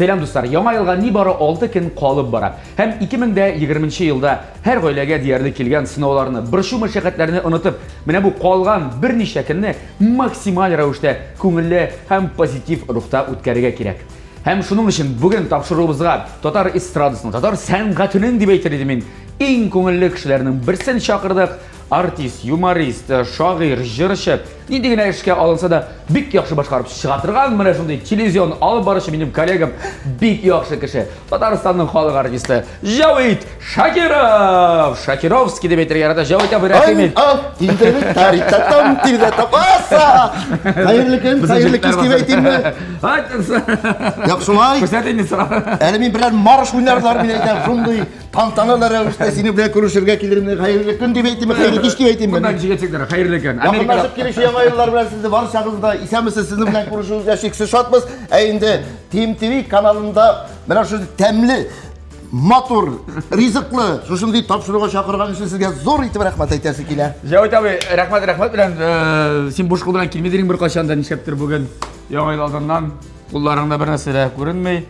Selam dostlar, яңа елга нибары 6 көн калып бара. Һәм 2020 елда һәр гаиләгә диярлек килгән сынауларны, борчу мәшәкатьләрне онытып, менә бу калган берничә көнне максималь рәвештә күңелле һәм позитив рухта үткәрергә кирәк. Һәм шуның өчен бүген тапшыруыбызга татар эстрадасының, татар сәнгатенең дип әйтер идем мин, иң күңелле кешеләрнең берсен чакырдык. Артист, юморист, шагыйрь, җырчы, нинди генә эшкә алынса да бик яхшы башкарып чыга торган менә шундый телевизион алып баручы минем коллегам бик яхшы кеше. Татарстанның халык артисты Җавит Шакиров. Шакировский дип әйтергә ярата. Җавит абый рәхимет. Хәерле көн, хәерле кич дип әйтимме? Яхшылай. Күрсәтегез сора. Әле мин белән марш уйнарлар мин әйтәм, шундый тантаналы рәвештә сине белән күрешергә килермен. Хәерле көн дип әйтимме? Хәерле кич дип әйтимме? Монда җигәтсезләр, хәерле көн. Америкада килешә яңа еллар белән сезне барчагызда исәнмесез, сезнең белән күрешүебезгә шиксез шатбыз. Инде TMTV каналында менә шундый тәмле, матур, ризыклы, шушындый тапшыруга чакырган өчен сезгә зур итеп рәхмәт әйтәсе килә. Җавит абый, рәхмәт белән син буш кул белән килмәдең бер качанда нишләптер бүген яңа ел алдыннан кулларыңда бер нәрсә дә күренмәй.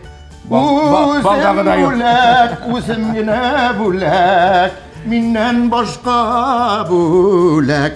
Үзем генә бүләк, миннән башка бүләк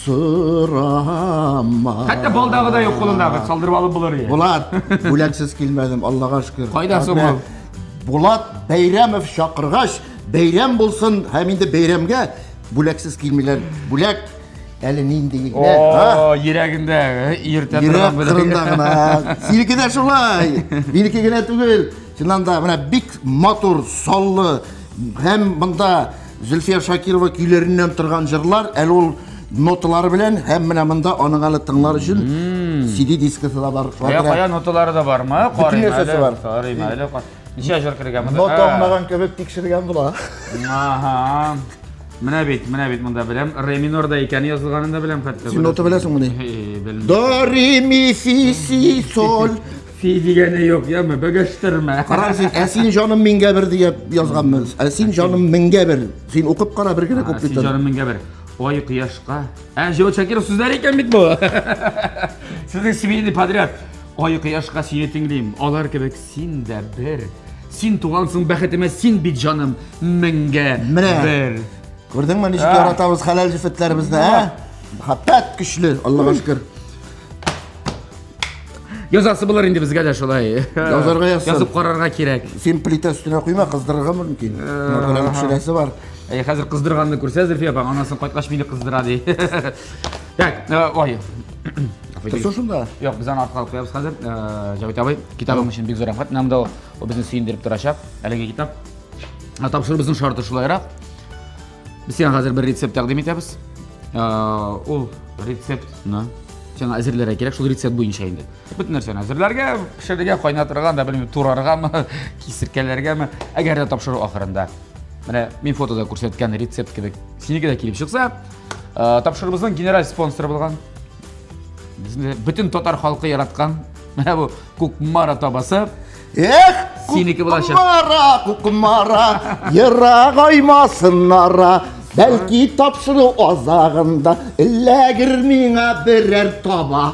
сорама. Хәтта балдагы юк кулындагы, салдырып алып булыр иде. Булат, бүләксез килмәдем, Аллага шөкер. Кайда соң ул? Булат Бәйрәмов чакыргач, бәйрәм булсын, һәм инде бәйрәмгә бүләксез килмиләр. Бүләк әле нинди генә, О, йөрәгендә иртә торган бүләк. Кырында гына. Синеке дә шулай. Минеке генә түгел. Чыннан да менә бик матур, саллы һәм монда Зөлфия Шакирова көйләреннән торган җырлар, әле ул ноталары белән һәм менә монда аның әле тыңлар өчен CD дискасы да бар. Кая ноталары да бармы? Карыйм әле. Ничә җыр кергән монда? Нота аңлаган кебек тикшергән була. Аха. Менә бит монда беләм. Ре минорда икән язылганын да беләм хәтта. Син нота беләсеңме ни? До, ре, ми, фи, си, соль. Фи дигәне юк, яме, бәгәштермә. Карарсың, син җаным меңгә бер дип язганмын. Син җаным меңгә бер. Син укып кара бер генә куплет. Син җаным меңгә бер. Ой, кояшка. Җавит Шакиров сүзләр икән бит бу. Сезнең семейный подряд. Ой, кояшка сине тиңлим. Алар кебек син дә бер. Син тугансың бәхетемә, син бит җаным меңгә бер. Күрдеңме ничек яратабыз хәләл җифетләребезне, ә? Мәхәббәт көчле, Аллага шөкер. Язасы булыр инде безгә дә шулай. Язарга язсын. Язып карарга кирәк. Син плита үстенә куйма, кыздырырга мөмкин. Моның пешерәсе бар. Хәзер кыздырганны күрсә Зөлфия апа, анасын кайткач мине кыздыра ди. Так, ой. Торсын шунда. Юк, без аны артка куябыз хәзер. Җавит абый, китабың өчен бик зур рәхмәт. Менә монда ул безне сөендереп торачак. Әлеге китап. Тапшырыбызның шарты шулайрак. Без сиңа хәзер бер рецепт тәкъдим итәбез. Ул рецептны сиңа әзерләргә кирәк, шул рецепт буенча инде. Бөтен нәрсәне әзерләргә, пешерергә, кайнатырга, да белмим, тураргамы, кисеркәләргәме, әгәр дә тапшыру ахырында. Менә мин фотода күрсәткән рецепт кебек синеке дә килеп чыкса, тапшырыбызның генераль спонсоры булган. Безне бөтен татар халкы яраткан. Менә бу Кукмара табасы. Эх, синеке булачак. Кукмара, ерак аймасыннара. Бәлки тапшыру азагында эләгер миңа берәр таба.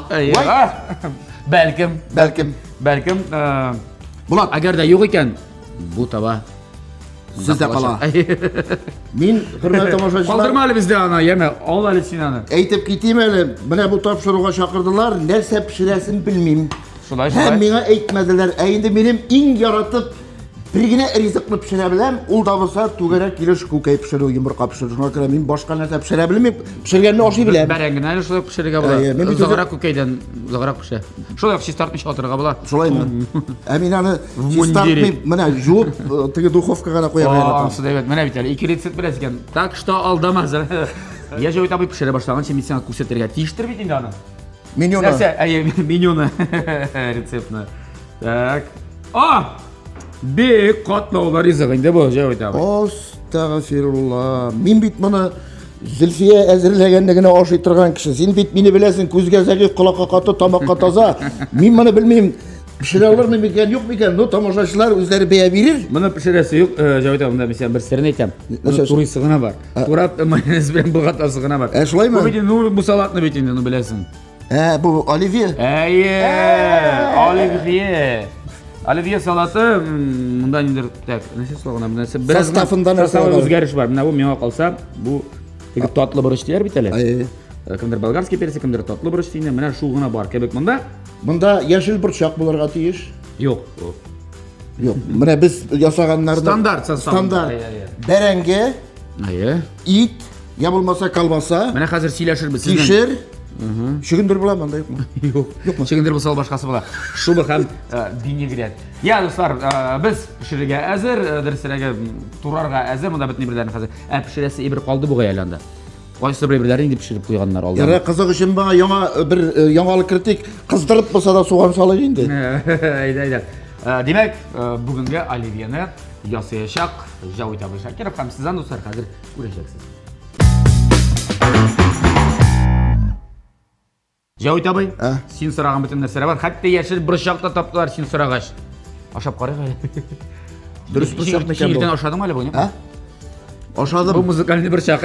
Бәлкем. Булат, Әгәр дә юк икән, бу таба сездә кала. Мин хөрмәтле тамашачылар, калдырма әле бездә аны, яме, ал әле син аны. Әйтеп китим әле, менә бу тапшыруга чакырдылар, нәрсә пешерәсен белмим. Шулай. Һәм миңа әйтмәделәр. Инде минем иң яратып bir генә ризыклы пешерә беләм, ул да булса түгәрәк килеш күкәй пешерү, йомырка пешерү. Шуңа күрә мин башка нәрсә пешерә белмим, пешергәнне ашый беләм. Бәрәңгене әле шулай пешерергә була. Заграк күкәйдән заграк пешә. Шулай ук чистартмыйча атырга була. Шулаймы? Ә мин аны чистартмый, менә жуып, теге духовкага да куям. Менә бит әле 2 рецепт беләс икән. Так что алдама. Я Җавит абый пешерә башлаганча мин сиңа күрсәтергә тиештер бит инде аны. Менюны. Нәрсә? Менюны. Рецептны. Так. Бик катлаулы ризык инде бу, Җавит абый. Астагфирулла. Мин бит моны Зөлфия әзерләгәнне генә ашый торган кеше. Син бит мине беләсең, күзгә зәгыйф, колакка каты, тамакка таза. Мин моны белмим. Пешерә алырмы микән, юк микән? Ну, тамашачылар үзләре бәя бирер. Моны пешерәсе юк, Җавит абый, мен сиңа бер серне әйтәм. Турысы гына бар. Турап майонез белән булгатасы гына бар. Шулаймы? Бу бит бу салатны бит инде, ну беләсең. Бу оливье. Оливье. Оливье салаты, мында нидер, так, нәрсе салган, нәрсе biraz Составында нәрсе составы бар. үзгәреш бар. Менә бу миңа калса, бу теге татлы борыч дияр бит әле. Кемдер болгарский перец, кемдер татлы борыч дигән, менә шул гына бар кебек монда. Монда яшел борчак булырга тиеш. Юк. Юк, менә без ясаганнарда Стандарт состав. Стандарт. Бәрәңге, ит, я булмаса колбаса, Менә хәзер сөйләшербез сезнең. кишер. Шигендер була монда юкмы? Юк. Чигендер булса башкасы була. Шубы һәм винегрет. Я дуслар, без пешерергә әзер, дөресрәгә турарга әзер. Монда бөтен бирләрне хәзер. Пешерәсе ибер калды буга әйләнде. Кайсы бирләрне инде пешереп куйганнар алда. Яра кызык өчен бага яңа бер яңалык кертик. Кыздырып булса да суган салыйк инде. Әйдә. Димәк, бүгенгә оливьене ясаячак Җавит абый Шакиров һәм сездән дуслар хәзер күрәчәксез. Җавит абый, син сораган бөтен нәрсәләр бар. Хәтта яшел борчакта таптылар син сорагач. Ашап карыйк. Дөрес борчак микән бу? Син ашадың әле буны? Бу Ашадым. музыкальный борчак.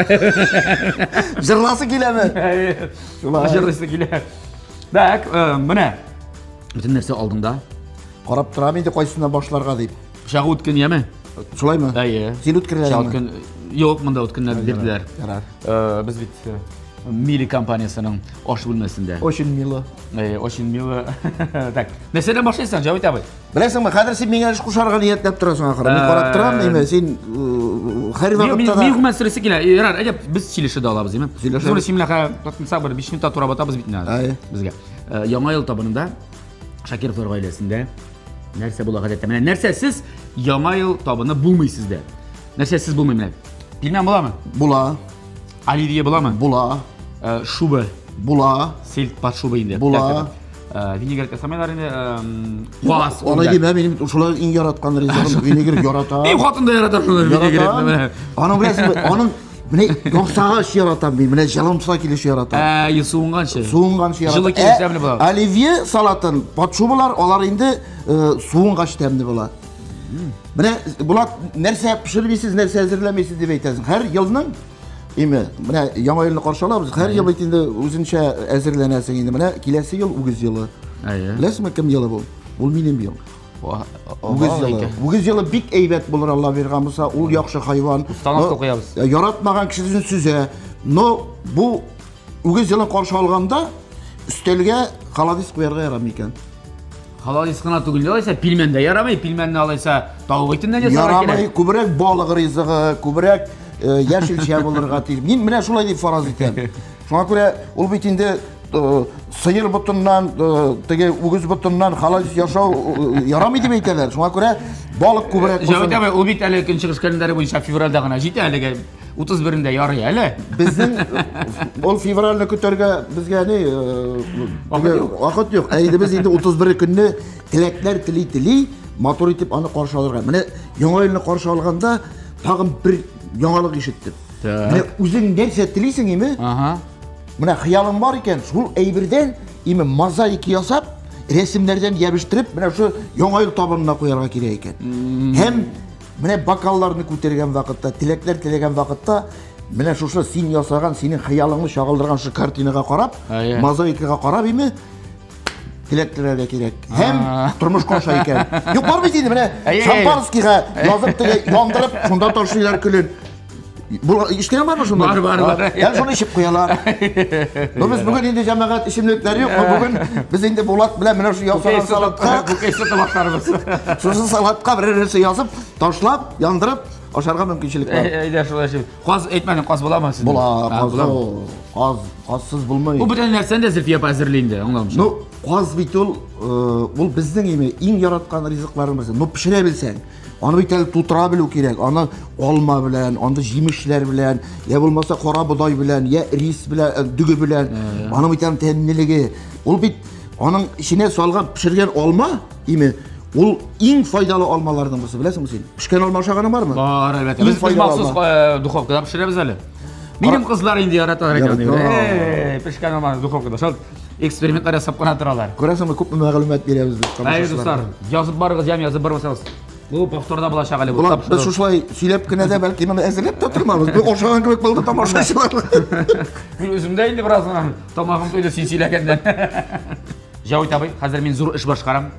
Җырласы киләме? Ашырысы килә. Так, менә бөтен нәрсә алдыңда. Карап торам инде кайсына башларга дип. Шагы үткән яме? Шулаймы? Әйе. Син үткерләдеңме? Үткән. Юк, монда үткәннәр бирделәр. Ярар. Без бит Мили компаниясының аш бүлмәсендә. Очень мило. Очень мило. Так, нәрсәдән башлыйсың, Җавит абый? Беләсеңме, хәзер син миңа эш кушарга ниятляп торасың ахыры. Мин карап торам, әйме, син һәр вакытта да Мин гүмән сөресе килә. Ярар, әйдә без сөйләшә алабыз, әйме? Сөйләшәбез. Без симләхә тотынса бер 5 минутта тура батабыз бит инде. Безгә. Яңа ел табынында Шакировлар гаиләсендә нәрсә була гадәттә? Менә нәрсәсез яңа ел табыны булмый сездә. Нәрсәсез булмый менә. Пилмән буламы? була, Оливье буламы? була, Шубы, була. сельд под шубы инде. Була. Винегрет ясамайлар инде. Квас. Аны димә, минем шулай иң яраткан ризыгым винегр ярата. Хатын да ярата шуны винегретне менә. Аның беләсеңме, аның менә яңсагач яратам мин, менә җылымса килеш яратам. Суынганчы. Суынганчы яратам. Жылы килеш тәмле була. Оливье салатын патшубалар, алар инде суынгач тәмле була. Менә булат нәрсә пешермисез, нәрсә әзерләмисез дип әйтәсең. Һәр елның име, менә яңа елны каршы алабыз. Һәр ел бит инде үзенчә әзерләнәсең инде. Менә киләсе ел үгез елы. Беләсеңме кем елы бу? Ул минем ел. Үгез елы. Үгез елы бик әйбәт булыр, Алла биргән булса, ул яхшы хайван. Устанавка куябыз. Яратмаган кешесен сүзә. Но бу үгез елын каршы алганда өстәлгә холодец куярга ярамый икән. Холодец кына түгел, алайса пилмән дә ярамый, пилмәнне алайса тавык итеннән ясарга Ярамый, кирәк. күбрәк балык ризыгы, күбрәк яшелчә булырга тиеш. Мин менә шулай дип фараз итәм. Шуңа күрә ул бит инде сыер бутыннан, теге үгез бутыннан холодец яшау ярамый дип әйтәләр. Шуңа күрә балык күбрәк Җавит абый, ул бит әле көнчыгыш календаре буенча февральдә гына җитә, әлегә 31-дә ярый әле. Безнең ул февральне көтәргә безгә ни вакыт юк. Әйдә без инде 31 көнне теләкләр тели матур итеп аны каршы алырга. Менә яңа елны каршы алганда тагын бер яңалык ишеттем. Менә үзең нәрсә телисең име? Менә хыялым бар икән, шул әйбердән име мозаика ясап, рәсемнәрдән ябыштырып, менә шу яңа ел табынына куярга кирәк икән. Һәм менә бокалларны күтәргән вакытта, теләкләр теләгән вакытта, менә шушы син ясаган, синең хыялыңны чагылдырган шу картинага карап, мозаикага карап име, теләкләргә кирәк. Һәм тормыш каша икән. Юк, бар бит инде менә шампанскийга язып теге яндырып, шунда ташлыйлар көлен. Бу ишкән бармы шунда? Бар. Ял шуны ишеп куялар. Ну без бүген инде җәмәгать ишемлекләр юк, бүген без инде Булат белән менә шу ясаган салатка, бу кайсы табакларыбыз. шушы салатка бер нәрсә язып, ташлап, яндырып, ашарга мөмкинчелек бар. Әйдә шулай шул. Каз әйтмәдең, каз буламы сездә? Була, казсыз булмый. Бу бөтен нәрсәне дә Зөлфия апа әзерли инде, аңламыйм. Ну, каз бит ул безнең иң яраткан ризыкларыбыз. Ну, пешерә белсәң, аны бит әле тутыра белү кирәк. Аны алма белән, аны җимешләр белән, я булмаса кара бодай белән, я рис белән, дүге белән, аны бит тәмлелеге. Ул бит аның içine салган пешергән алма, име, ул иң файдалы алмалардан булса, беләсеңме син? Пешкән алма ашаганың бармы? Бар, әлбәттә. Без махсус духовкада пешерәбез әле. Минем кызлар инде яраталар икән. Пешкән алма духовкада. Шул экспериментлар ясап кына торалар. Күрәсеңме, күп мәгълүмат бирәбез без. Әйе достар, язып барыгыз, язып бармасагыз. Бу повторда булачак әле бу. Без шулай сөйләп кенә дә бәлки моны әзерләп тә тормабыз. Бу ашаган кебек булды тамашачылар. Мин үземдә инде бераз тамагым туйды син сөйләгәндән. Җавит абый, хәзер мин зур эш башкарам.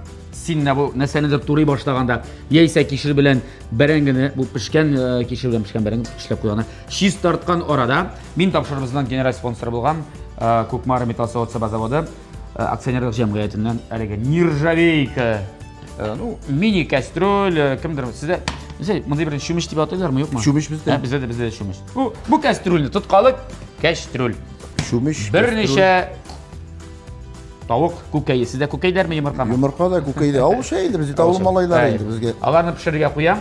син бу нәрсәнедер турый башлаганда, яисә кишер белән бәрәңгене, бу пешкән кишер белән пешкән бәрәңге эшләп куйганда, чиз тарткан арада мин тапшырыбызның генераль спонсоры булган Кукмара металл заводы акционерлык җәмгыятеннән әлеге нержавейка, мини кастрюль, кемдер сездә мондай бер чүмеч дип атыйлармы, юкмы? Чүмеч бездә. Бездә чүмеч. Бу кастрюльне тоткалы кастрюль. Чүмеч. Берничә тавык күкәе. Сездә күкәйдәрме йомыркамы? Йомырка да, күкәй дә. Авылча инде бездә, авыл малайлар инде безгә. Аларны пешерергә куям.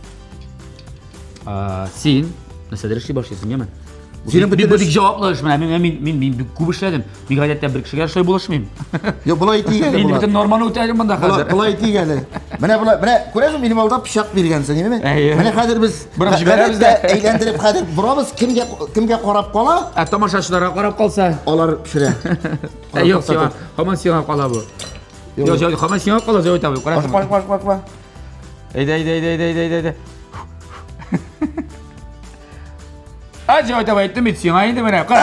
Син нәрсәдер эшли башлыйсың, яме? Синең бик җаваплы эш менә. Мин күп эшләдем. Бик гадәттә бер кешегә эшләй булышмыйм. Yo, булай тик әле. Мин бөтен норманы үтәдем монда хәзер. Булай тик әле. Менә күрәсең, минем алда пычак биргәнсең, әйеме? Менә хәзер без әйләндереп хәзер бурабыз, кемгә карап кала? Тамашачыларга карап калса, Алар пешерә. Юк, һаман сиңа кала бу. Юк, һаман сиңа кала, җавап табып. Бак. Әйдә. Җавап табып бит сиңа инде менә. Кара.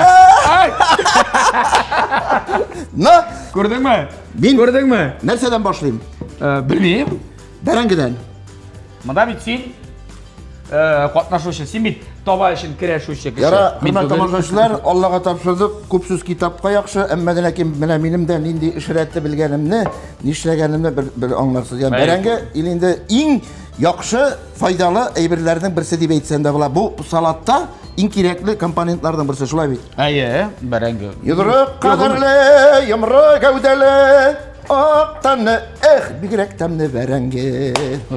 Күрдеңме? Күрдеңме? Нәрсәдән башлыйм? Белмим. Бәрәңгедән. Монда бит син катнашучы, син бит таба өчен көрәшүче кеше. Яра, хөрмәтле тамашачылар, Аллага тапшырдык. Күпсез китапка яхшы, әмма ләкин менә минем дә нинди эшрәтте белгәнемне, нишләгәнемне бер аңларсыз. Ягъни бәрәңге илендә иң яхшы, файдалы әйберләрнең берсе дип әйтсәң дә була. Бу салатта иң кирәкле компонентлардан берсе, шулай бит. Бәрәңге. Йодрык кадерле, йомры гәүдәле, ак тәнне, бигрәк тәмле бәрәңге.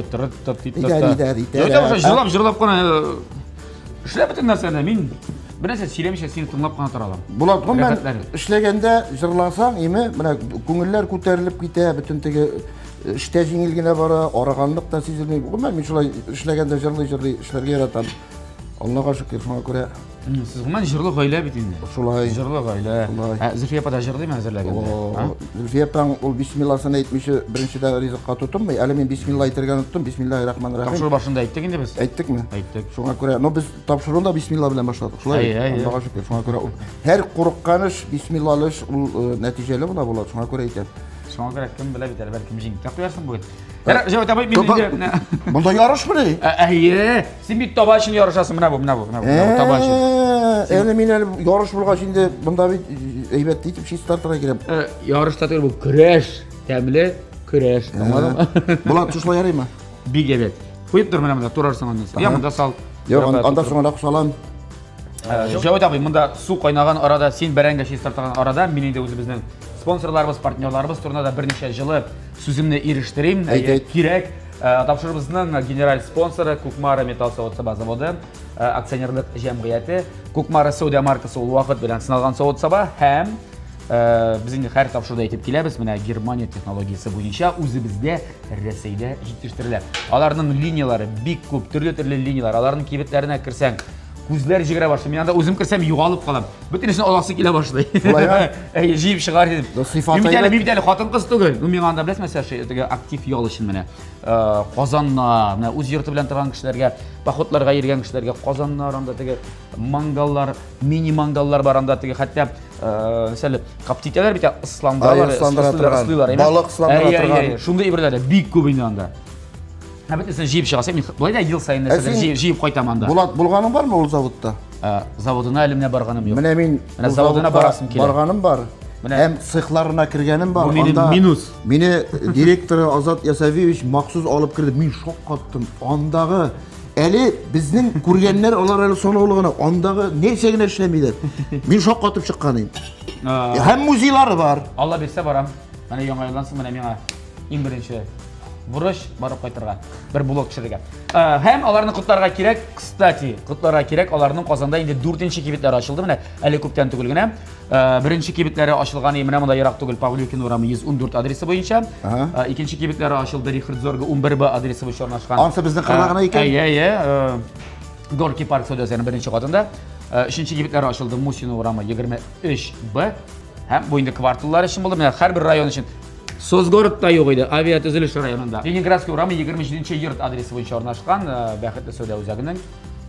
Җырлап кына эшләп бөтен нәрсәне мин бернәрсә сөйләмичә сине тыңлап кына тора алам. Булат, мен эшләгәндә җырласаң, менә күңелләр күтәрелеп китә, бөтен теге эштә җиңел генә бара, арыганлык та сизелми. Мин шулай эшләгәндә җырлый эшләргә яратам. Аллага шөкер, шуңа күрә. Сез гомумән җырлы гаилә бит инде. Шулай. Җырлы гаилә. Зөлфия апа да җырлыймы әзерләгәндә? Зөлфия апаң ул бисмилласын әйтмичә беренчедә ризыкка тотынмый. Әле мин бисмилла әйтергә оныттым. Бисмиллаһир-рахманир-рахим. Тапшыру башында әйттек инде без. Әйттекме? Әйттек. Шуңа күрә, без тапшыруны да бисмилла белән башладык. Шулай. Аллага шөкер, шуңа күрә һәр курыккан эш бисмиллалы эш ул нәтиҗәле була, шуңа күрә әйтәм. Шуңа күрә кем белә бит әле, бәлки җиңеп куярсың бүген. Җавап табай мин инде. Монда ярышмы? Син бит таба өчен ярышасың, менә бу. Таба өчен. Әле мин ярыш булгач инде монда бит әйбәт итеп чиз тартырга кирәк. Ярышта түгел бу көрәш, тәмле көрәш. Аңладыңмы? Булат, шулай ярыймы? Бик әйбәт. Куеп тор менә монда турарсың аннан. Я монда сал. Анда соңрак салам. Җавап табай, монда су кайнаган арада, син бәрәңге чиз тартган арада, мин инде үзебезнең спонсорларыбыз, партнерларыбыз турында да берничә җылы сүземне ирештерим. Кирәк. Тапшырыбызның генераль спонсоры Кукмара металл заводы акционерлык җәмгыяте. Кукмара Саудия маркасы ул вакыт белән сыналган завод-саба һәм без инде һәр тапшыруда әйтеп киләбез, менә Германия технологиясе буенча үзебездә Рәсәйдә җитештерелә. Аларның линиялары бик күп, төрле линиялар. Аларның кибетләренә керсәң, күзләр җигерә башлый. Мин анда үзем керсәм югалып калам. Бөтенесен аласы килә башлый. Җыеп чыгар дидем. Мин бит әле хатын-кыз түгел. Мин анда беләсезме, теге актив ял өчен менә Казанна, менә үз йорты белән торган кешеләргә, походларга йөргән кешеләргә Казаннар, анда теге мангаллар, мини мангаллар бар анда, теге хәтта мәсәлән каптитәләр бит исландалар, исландыралар, балык исландыра торган. Шундый ибрәләр бик күп инде анда. Бөтенесен җыеп чыгасың, мин болай да ел сайын нәрсәләр җыеп кайтам анда. Булат, булганың бармы ул заводта? Заводына әле менә барганым юк. Менә мин заводына барасым килә. Барганым бар. Һәм цехларына кергәнем бар. Бу минем минус. Мине директоры Азат Ясавиевич махсус алып кирде. Мин шок каттым. Андагы әле безнең күргәннәр алар әле санаулы андагы нәрсә генә эшләмиләр. Мин шок катып чыккан идем. Һәм музейлары бар. Алла бирсә барам. Менә яңа еллансың, менә миңа иң беренче бурыч барып кайтырга, бер блок төшерергә. Һәм аларны котларга кирәк, кстати, котларга кирәк, аларның Казанда инде 4нче кибетләре ачылды, менә әле күптән түгел генә. Беренче кибетләре ачылган, менә монда ерак түгел, Павлюкин урамы 114 адресы буенча. Икенче кибетләре ачылды, Рихардзорга 11Б адресы буенча урнашкан. Ансы безнең кырлагына икән. Горки парк саудасының беренче катында. Өченче кибетләре ачылды, Мусина урамы 23Б. Һәм бу инде кварталлар өчен булды, менә һәр бер район өчен. Созгородта юк иде, авиатөзелеш районында. Ленинградский урамы 27-нче йорт адресы буенча урнашкан, бәхетле Сәүдә үзәгенең.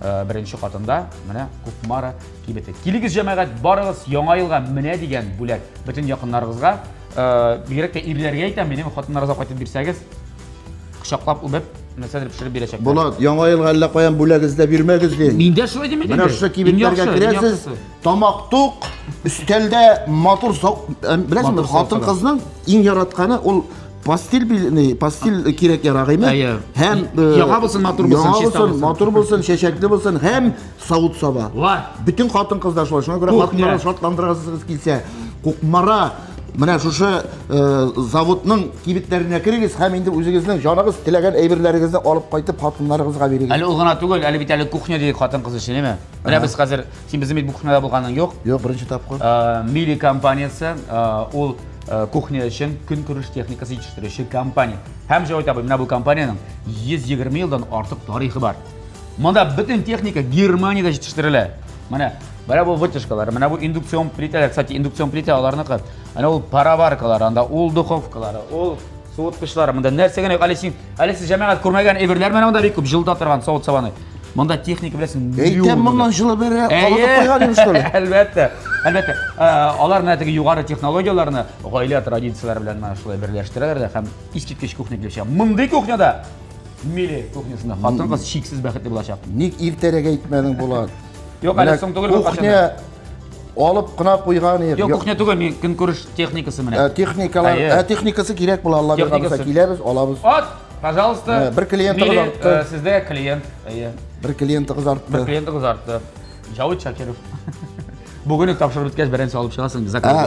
Беренче катында менә Кукмара кибете. Килегез җәмәгать, барыгыз яңа елга менә дигән бүләк бөтен якыннарыгызга, бигрәк тә ирләргә әйтәм, минем хатыннарыгызга кайтып бирсәгез, кочаклап үбеп, нәрсәдер пешереп бирәчәкләр. Булат, яңа елга әллә каян бүләгез дә бирмәгез ди. Мин дә шулай димәдем. Менә шушы кибетләргә керәсез, тамак тук, өстәлдә матур беләсезме, хатын-кызның иң яратканы ул пастил кирәк ярагыймы? Һәм яңа булсын, матур булсын, чиста булсын. Матур булсын, чәчәкле булсын, һәм савыт саба. Bütün хатын-кызлар шулай. Шуңа күрә хатыннарны шатландырасыз килсә, Кукмара менә шушы заводның кибетләренә кирегез һәм инде үзегезнең җаныгыз теләгән әйберләрегезне алып кайтып хатыннарыгызга бирегез. Әле ул гына түгел, әле бит әле кухня дигән хатын-кыз эше, неме? Менә без хәзер, син безнең бит бу кухняда булганың юк. Юк, беренче тапкыр. Мили компаниясе, ул кухня өчен көнкүреш техникасы җитештерүче компания. Һәм җавап табы, менә бу компаниянең 120 елдан артык тарихы бар. Монда бөтен техника Германиядә җитештерелә. Менә бу вытяжкалар, менә бу индукцион плиталар, кстати, индукцион плита аларныкы. Менә ул пароваркалар, анда ул духовкалары, ул суыткычлары, монда нәрсә генә әле син җәмәгать күрмәгән әйберләр менә монда бик күп җылда торган савыт сабаны. Монда техника беләсең. Әйтәм, моннан җылы бәрә алып куйган инде шулай. Әлбәттә. Алар менә теге югары технологияларны гаилә традицияләре белән менә шулай берләштерәләр дә һәм искиткеч кухня дип чыга. Мондый кухняда Мили кухнясында хатын-кыз шиксез бәхетле булачак. Ник иртәрәк әйтмәдең Булат? Юк, әле соң түгел бу кухня алып кына куйган иде. Юк, кухня түгел, мин көнкүреш техникасы менә. Техникалар, техникасы кирәк була, Алла биргәнсә киләбез, алабыз. Вот, пожалуйста. Бер клиентыгыз артты. Сездә клиент. Бер клиентыгыз артты. Бер клиентыгыз артты. Җавит Шакиров. Бүген үк тапшырып биткәч, беренче алып чыгасың, заказ.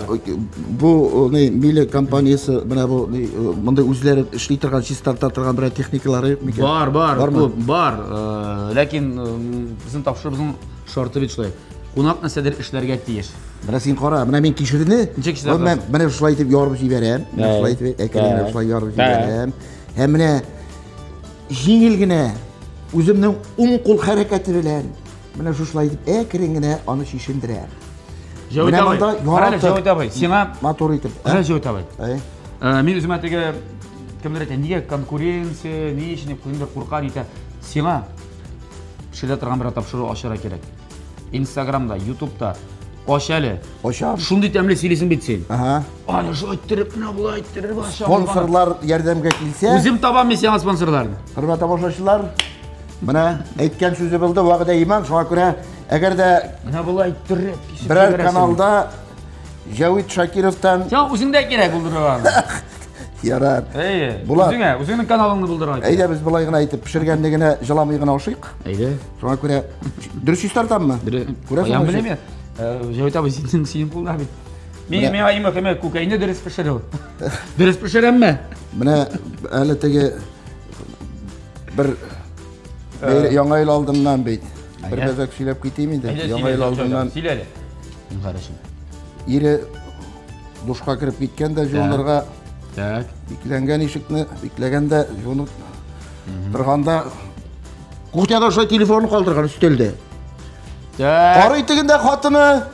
Бу Мили компаниясе менә бу монда үзләре эшли торган, чистарта торган бер техникалары юк микән? Бар. Ләкин безнең тапшырыбызның шарты бит шулай. Кунак нәрсәдер эшләргә тиеш. Менә син кара, менә мин кичерне. Менә шулай итеп ярып җибәрәм. Шулай итеп әкренләп шулай ярып җибәрәм. Һәм менә җиңел генә үземнең уң кул хәрәкәте белән менә шулай итеп әкрен генә аны чишендерәм. Җавит абый, сиңа матур итеп. Җавит абый. Мин үземә теге кемдер әйтә, нигә конкуренция, ни өчен кемдер куркар итә. Сиңа шулай торган бер тапшыру ачарга кирәк. Instagram'da, YouTube'da aç әле. Açam. Шундый тәмле сөйлисең бит син. Аны шулай иттереп, менә булай иттереп аша. Спонсорлар ярдәмгә килсә, үзем табам мин сиңа спонсорларны. Хөрмәтле тамашачылар, менә әйткән сүзе булды, вакыйда иман, шуңа күрә әгәр дә менә булай иттереп берәр каналда Җавит Шакировтан үзеңдә кирәк булдырган. Ярар. Үзеңнең каналыңны булдырган. Әйдә без болай гына әйтеп пешергәндә генә җыламый гына ашыйк. Әйдә. Шуңа күрә дөрес тартаммы? Күрәсең беләм. Җавит абый синең булда бит. Мин айма кеме күкәйне дөрес пешерә. Дөрес пешерәмме? Менә әле теге бер яңа ел алдыннан бит. Бер бәзәк сөйләп китим инде. Яңа ел алдыннан сөйләле. Харашым. Ире душка кирип киткән дә җонларга так бикләнгән ишекне бикләгәндә җонып торганда кухняда шулай телефонны калдырган өстәлдә. Карый тегендә хатыны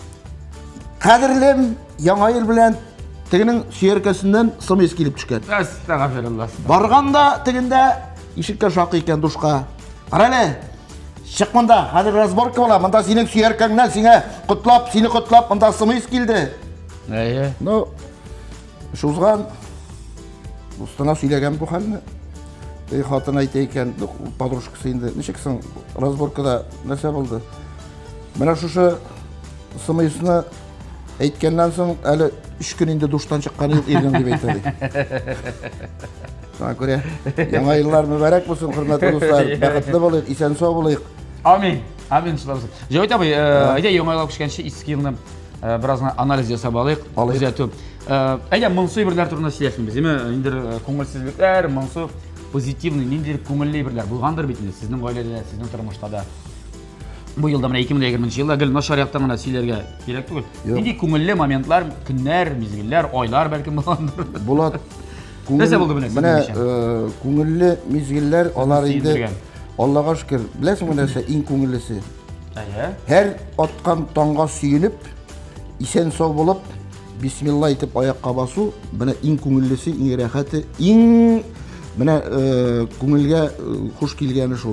кадерлем яңа ел белән тегенең сөяркәсеннән смс килеп төшкән. Астагфируллах. Барганда тегендә ишеккә шакый икән душка. Карале. Чык монда, хәзер разборка була. Монда синең сөяркәңнән сине котлап, монда смс килде. Ну, шузган устына сөйләгән бу хәлне. Хатын әйтә икән, подружкасы инде. Ничек соң разборкада нәрсә булды? Менә шушы смсны әйткәннән соң әле 3 көн инде душтан чыккан юк ирем дип әйтә. Шуңа күрә яңа еллар мүбәрәк булсын, хөрмәтле дуслар. Бәхетле булыйк, исән сау булыйк. Амин. Амин шулай. Җавит абый, әйдә яңа елга күчкәнче иске елны бераз анализ ясап алыйк, күзәтү. Әйдә моңсу берләр турында сөйләшмибез. Инде күңелсезлекләр, моңсу позитивный, ниндидер күңелле берләр булгандыр бит инде сезнең гаиләдә, сезнең тормышта да. Бу елда менә 2020 елда гел начар яктан гына сөйләргә кирәк түгел. Нинди күңелле моментлар, көннәр, мизгелләр, айлар бәлки булгандыр. Булат. Нәрсә булды менә? Менә күңелле мизгелләр алар инде Аллага шөкер. Беләсеңме нәрсә иң күңеллесе? Һәр аткан таңга сөенеп, исән сау булып, бисмилла итеп аякка басу, менә иң күңеллесе, иң рәхәте, иң менә күңелгә хуш килгәне шул.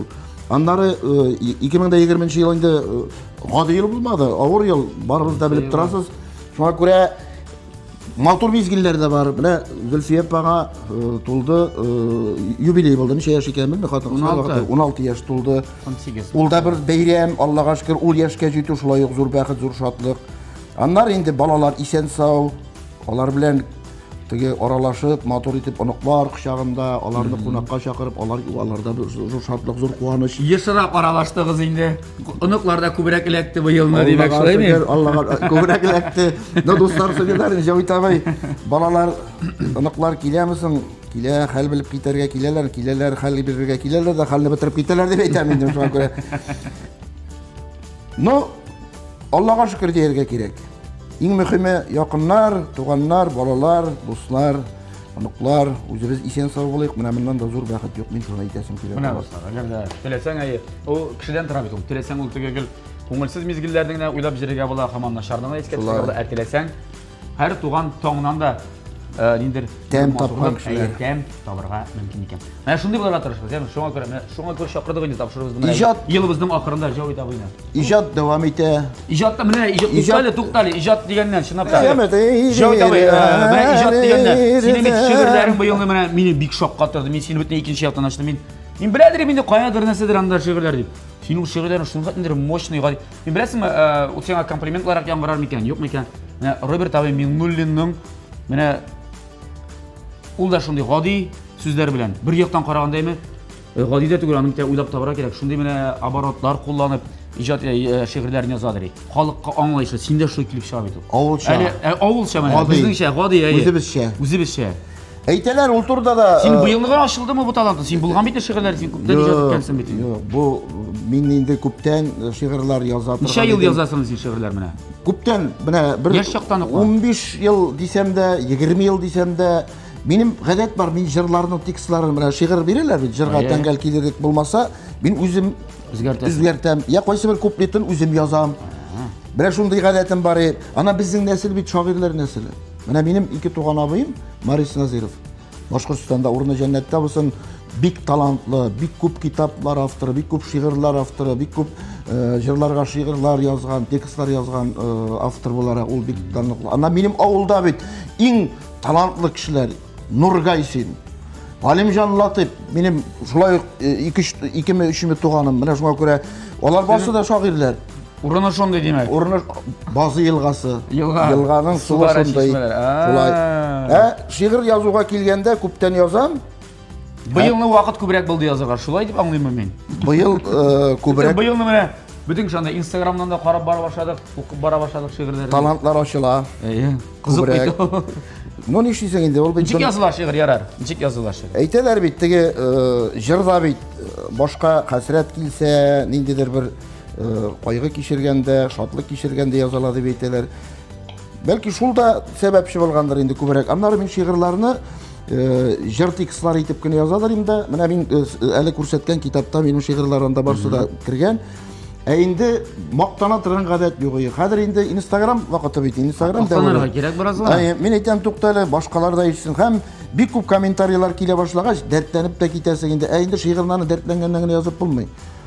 Аннары 2020 ел инде гади ел булмады, авыр ел, барыбыз да белеп торасыз. Шуңа күрә матур мизгилләр дә бар. Менә Зөлфия апага тулды, юбилей булды. Ничә яшь икән, хатын 16 яшь тулды. 18. Ул да бер бәйрәм, Аллага шөкер, ул яшькә җитү шулай ук зур бәхет, зур шатлык. Аннары инде балалар исән сау, алар белән теге аралашып, матур итеп оныклар кочагында, аларны кунакка чакырып, аларда зур шатлык, зур куаныч. Ешрак аралаштыгыз инде. Оныклар да күбрәк эләкте бу елны димәк шулаймы? Аллага күбрәк эләкте. Но дуслар сөйләр, Җавит абый, балалар, оныклар киләмесең? Килә, хәл белеп китәргә киләләр, хәл бирергә киләләр дә хәлне бетереп китәләр дип әйтәм инде шуңа күрә. Но Аллага шөкер дияргә кирәк. Иң мөһиме якыннар, туганнар, балалар, дуслар, оныклар, үзебез исән сау булыйк. Менә моннан да зур бәхет юк, мин шуны әйтәсем килә. Менә дуслар, әгәр дә теләсәң, ул кешедән тора бит ул. Теләсәң ул теге күңелсез мизгилләрне генә уйлап җиргә була, һәм начарны искә төшерә. Теләсәң, һәр туган таңнан да ниндер тәм тапкан кешеләр. Тәм табырга мөмкин икән. Менә шундый булырга тырышабыз, яме шуңа күрә чакырдык инде тапшырыбыз менә. Елыбызның ахырында Җавит абыйны. Иҗат дәвам итә. Иҗатта менә туктале, иҗат дигәннән чынлап та. Җавит абый, менә иҗат дигәннән синең шигырьләрең бу елны менә мине бик шаккаттырды. Мин сине бөтен икенче яктан ачтым. Мин беләдер инде каядыр нәрсәдер анда шигырьләр дип. Синең шигырьләрең шундый мощный гади. Мин беләсеңме, ул сиңа комплиментлар яңгырар микән, юк микән? Менә Роберт абый Миңнуллинның менә ул да шундый гади сүзләр белән бер яктан караганда әйме гади дә түгел, аны уйлап табарга кирәк. Шундый менә оборотлар кулланып иҗат шигырьләрен язадыр. Халыкка аңлаешлы, синдә шул килеп чыга бит ул. Авылча. Авылча менә безнеңчә гади, үзебезчә. Әйтәләр ул турда да. Син бу елны гына ачылдымы бу талантың? Син булган бит шигырьләр, син күптән иҗат иткәнсең бит. Юк, бу мин инде күптән шигырьләр яза торган. Ничә ел язасың син шигырьләр менә? Күптән, менә бер 15 ел дисәм дә, 20 ел дисәм дә, минем гадәт бар, мин җырларның текстларын менә шигырь бирәләр бит, җырга тәңгәл килерлек булмаса, мин үзем үзгәртәм. Я кайсы бер куплетын үзем язам. Менә шундый гадәтем бар. Ана безнең нәсел бит шагыйрьләр нәселе. Менә минем ике туган абыем Марис Назиров. Башкортстанда урыны җәннәттә булсын, бик талантлы, бик күп китаплар авторы, бик күп шигырьләр авторы, бик күп җырларга шигырьләр язган, текстлар язган автор буларак ул бик талантлы. Ана минем авылда бит иң талантлы кешеләр Нургайсин, Алимҗан Латыйп, минем шулай 2-3 туганым. Менә шуңа күрә алар басы да шагыйрьләр. Урыны шундый димәк. Урыны Базы елгасы. Елганың суы шундый. Шулай. Шигырь язуга килгәндә күптән язам. Быелны вакыт күбрәк булды язарга. Шулай дип аңлыйммы мин? Быел күбрәк. Быелны менә бөтен шунда Instagramнан да карап бара башладык, укып бара башладык шигырьләрне. Талантлар ачыла. Кызык бит. Ну нишисең инде, ул бит. Ничек языла шигырь ярар? Ничек языла шигырь? Әйтәләр бит, теге җырда бит башка хәсрәт килсә, ниндидер бер кайгы кичергәндә, шатлык кичергәндә языла дип әйтәләр. Бәлки шул да сәбәпче булгандыр инде күбрәк. Аннары мин шигырьләрне җыр текстлар итеп кенә язалар инде. Менә мин әле күрсәткән китапта минем шигырьләрендә барсы да кергән. Инде мактана торган гадәт юк. Хәзер инде Instagram вакыты бит. Instagram да кирәк беразга. Мин әйтәм, туктале, башкалар да ишетсен. Һәм бик күп комментарийлар килә башлагач, дәртләнеп тә китәсең инде. Инде шигырьләрне дәртләнгәннән генә язып булмый.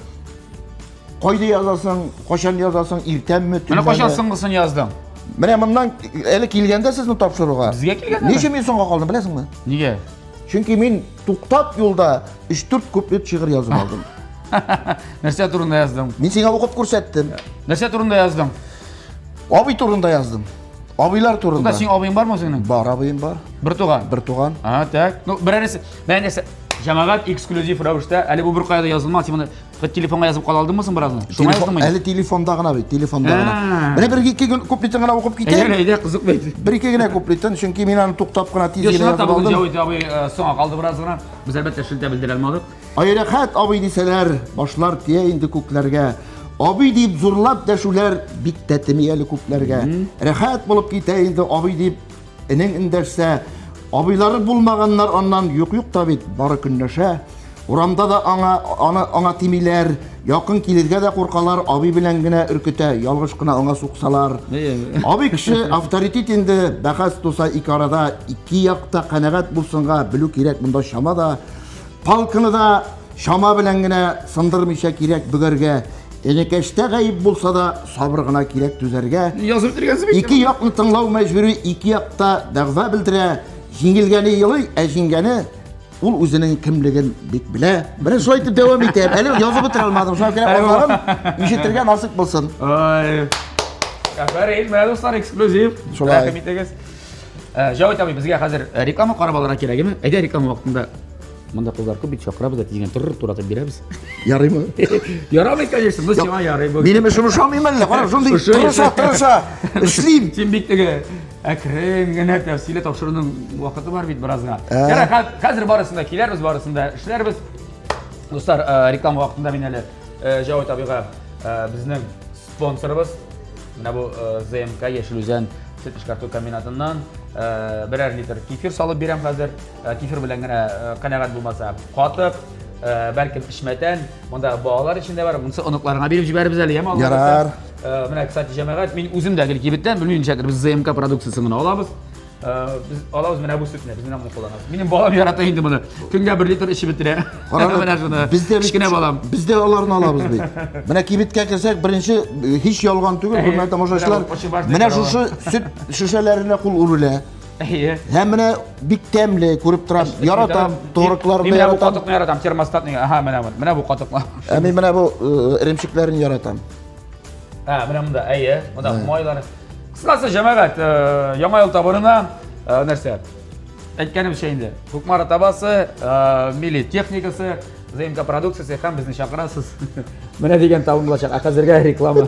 Кайда язасың, кашан язасың, иртәмме, төнме? Менә кашан соңгысын яздың? Менә моннан әле килгәндә сезне тапшыруга. Безгә килгәндә. Ничә мин соңга калдым, беләсеңме? Нигә? Чөнки мин туктап юлда 3-4 куплет шигырь язып алдым. Нәрсә турында яздың? Мин сиңа укып күрсәттем. Нәрсә турында яздың? Абый турында яздым. Абыйлар турында. Син абыйың бармы синең? Бар, абыйым бар. Бер туган. Бер туган. Так. Ну, берәрсе, мәнәсе җәмәгать эксклюзив рәвештә, әле бу бер кайда язылмас, син моны телефонга язып кала алдыңмы соң беразны? Шуңа яздыңмы? Әле телефонда гына бит, телефонда гына. Менә бер-ике куплетын гына укып китәм. Әйдә, кызык бит. Бер-ике генә куплетын, чөнки мин аны туктап кына тиз генә язып алдым. Җавит абый соңга калды бераз гына. Без әлбәттә шелтә белдерә алмадык. Рәхәт абый дисәләр, башлар тия инде күкләргә. Абый дип зурлап дәшүләр бик тәтеми әле күпләргә. Рәхәт булып китә инде абый дип энең эндәшсә. Абыйлары булмаганнар аннан юк-юк та бит, бары көнләшә. Урамда да аңа тимиләр, якын килергә дә куркалар, абый белән генә өркетә, ялгыш кына аңа суксалар. Абый кеше авторитет инде, бәхәс туса ике арада, ике якта канәгать булсынга белү кирәк монда шамада. Полкны да шама белән генә сындырмыйча кирәк бөгәргә. Энекәштә гаип булса да сабыр гына кирәк түзәргә. Язып бетергәнсез бит. Ике якны тыңлау мәҗбүри, ике якта дәгъва белдерә. Җиңелгәне елый, ә җиңгәне ул үзенең кемлеген бик белә. Менә шулай итеп дәвам итә. Әле язып бетерә алмадым. Шуңа күрә аларым ишетергә насыйп булсын. Ай. Әфәрин, менә достар, эксклюзив. Шулай. Рәхмәт итегез. Җават абый, безгә хәзер реклама карап алырга кирәкме? Әйдә реклама вакытында монда кызлар күп бит чакырабыз да тигән туратып бирәбез. Ярыймы? Ярамый, конечно, без сиңа ярый бу. Минем эшем ошамыймы әллә? Кара, шундый тырыша, эшлим. Син бик теге әкрен генә тәфсиле тапшыруның вакыты бар бит беразга. Ярый, хәзер барысында киләрбез, барысында эшләрбез. Достар, реклама вакытында мин әле Җават абыйга безнең спонсорыбыз менә бу ЗМК Яшел Үзән сөт эшкәртү комбинатыннан берәр литр кефир салып бирәм хәзер. Кефир белән генә канәгать булмаса, катык, бәлкем ишмәтән, монда балалар içinde бар. Монысы оныкларына биреп җибәрбез әле, яме алабыз. Ярар. Менә кстати җәмәгать, мин үзем дә гел кибеттән, белмим ничәдер без ЗМК продукциясын алабыз. Biz alabız менә бу сөтне, без менә моны кулланабыз. Минем балам ярата инде моны. Көнгә 1 литр эчеп бетерә. Менә шуны. Кичкенә балам. Biz de аларны алабыз бит. Менә кибеткә керсәк, беренче һич ялган түгел, хөрмәтле тамашачылар. Менә шушы сөт шешәләренә кул үрелә. Һәм менә бик тәмле, күреп торам. Яратам, торыкларны яратам. Менә бу яратам. катыкны яратам, термостатны. Аха, менә бу катыклар. Мин менә бу эремчекләрен яратам. Менә монда, әйе, монда майлар. Кыскасы җәмәгать, яңа ел табынына нәрсә? Әйткәнем шей инде. Хукмара табасы, милли техникасы, ЗМК продукциясе һәм безне чакырасыз. Менә дигән табын булачак. Хәзергә реклама.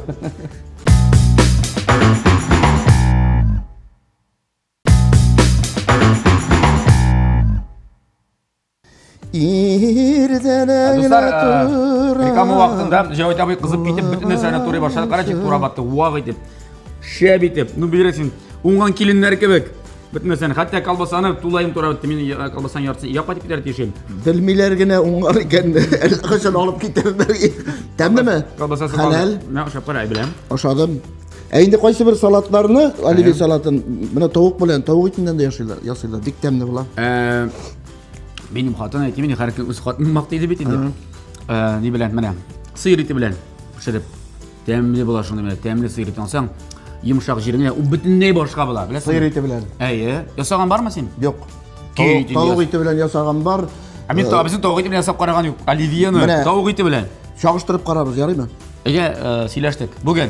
Достар, реклама вакытында Җават абый кызып китеп, бөтен нәрсәне турый башлады. Карачык тура батты, вак итеп, шәп итеп. Ну бирәсең, уңган киленнәр кебек. Бөтен нәрсәне, хәтта колбасаны тулайым тура битте. Мин колбасаны яртысын япа дип китәр тишем. Белмиләр генә уңган икән. Әле кашан алып китәрләр. Тәмлеме? Колбасасы Хәләл. Мә ашап кара, беләм. Ашадым. Инде кайсы бер салатларны, оливье салатын, менә тавык белән, тавык итеннән дә ясыйлар. Бик тәмле була. Benim хатын әйтте, мине һәркем үз хатын мактайды бит инде. Ни белән, менә сыйыр ите белән пешереп. Тәмле була шуны менә, тәмле сыйыр ите алсаң, йомшак җиренә у бөтенләй башка була, беләсеңме? Сыйыр ите белән. Әйе, ясаган бармы син? Юк. Тавык ите белән ясаган бар. Мин табысын тавык ите белән ясап караган юк. Оливьены тавык ите белән. Чагыштырып карабыз, ярыймы? Әйе, сөйләштек. Бүген.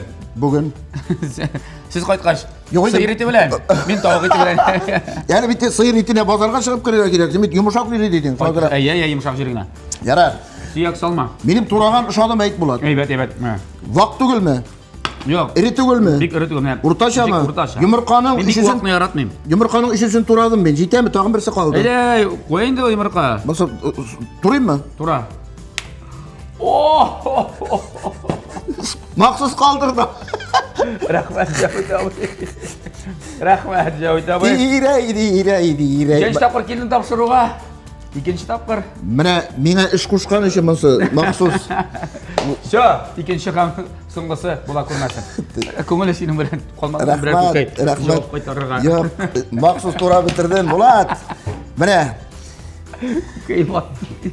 Сез кайткач, сыйыр ите белән, мин тавык ите белән. Yani bir sıyır itine pazarga çıkıp kırıyor gerek. Yumuşak biri dedin. Әйе, йомшак җиренә. Yarar. Сөяк салма. Benim turagan uşadım ayık bulat. Evet. Vak tügül mü? Yok. İri tügül mü? Bik iri tügül. Urtaşa mı? Urtaşa. Yumurkanın Мен işisin... vakını yaratmayayım. Yumurkanın işisin turadım ben. Jite mi? Tağın birisi kaldı. Öyle koyun da o yumurka. Nasıl? Turayım mı? Tura. Maksız kaldırdım. Rahmet Cavit abi. Rahmet Cavit abi. İrey. Genç tapır kelin tapşırığa. İkinci tapır. Mene iş kuşkan işi mısı? Maksus. Şu, ikinci kan sungusu bula kurmasın. Kumul işinin bilen kolmadan birer kukay. Rahmet. Yok, maksus tura bitirdin Bulat. Mene. Kıymat.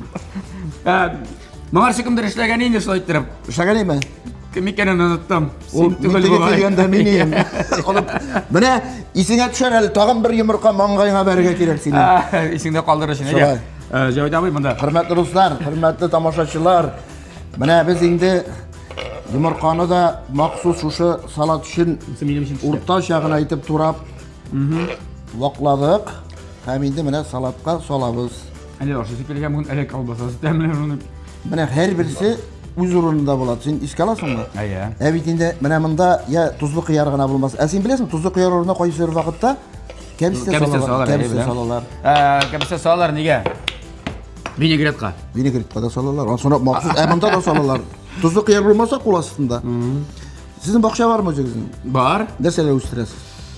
Mağar şıkımdır işlegen indi şunu ittirip. İşlegen mi? Kim ikeni unuttum. Mittige kelgende miniyim. Mene isine düşer el tağın bir yumurka mangayına berge kerek senin. İsinde kaldırışın. Cavit abi bunda. Hürmetli dostlar, hürmetli tamaşaçılar. Mene biz indi yumurkanı da maksus şuşu salat için urta şağına itip turap vakladık. Hem indi mene salatka solabız. Hani orşası kelgen bugün ele kalbasası temler onu. Mene her birisi üz urununda bulat. Sen isk alasın mı? Әйе. Evitinde mene mında ya tuzlu kıyar gına bulmaz. Sen bilesin tuzlu kıyar uruna koyuyor vakitte kebiste salalar. Kebiste salalar nige? Vinegretka. Vinegretka da salalar. Sonra maksus emanda da salalar. Tuzlu kıyar bulmazsa kul aslında. Sizin bakışa var mı hocam? Var. Derseler üstüresiz.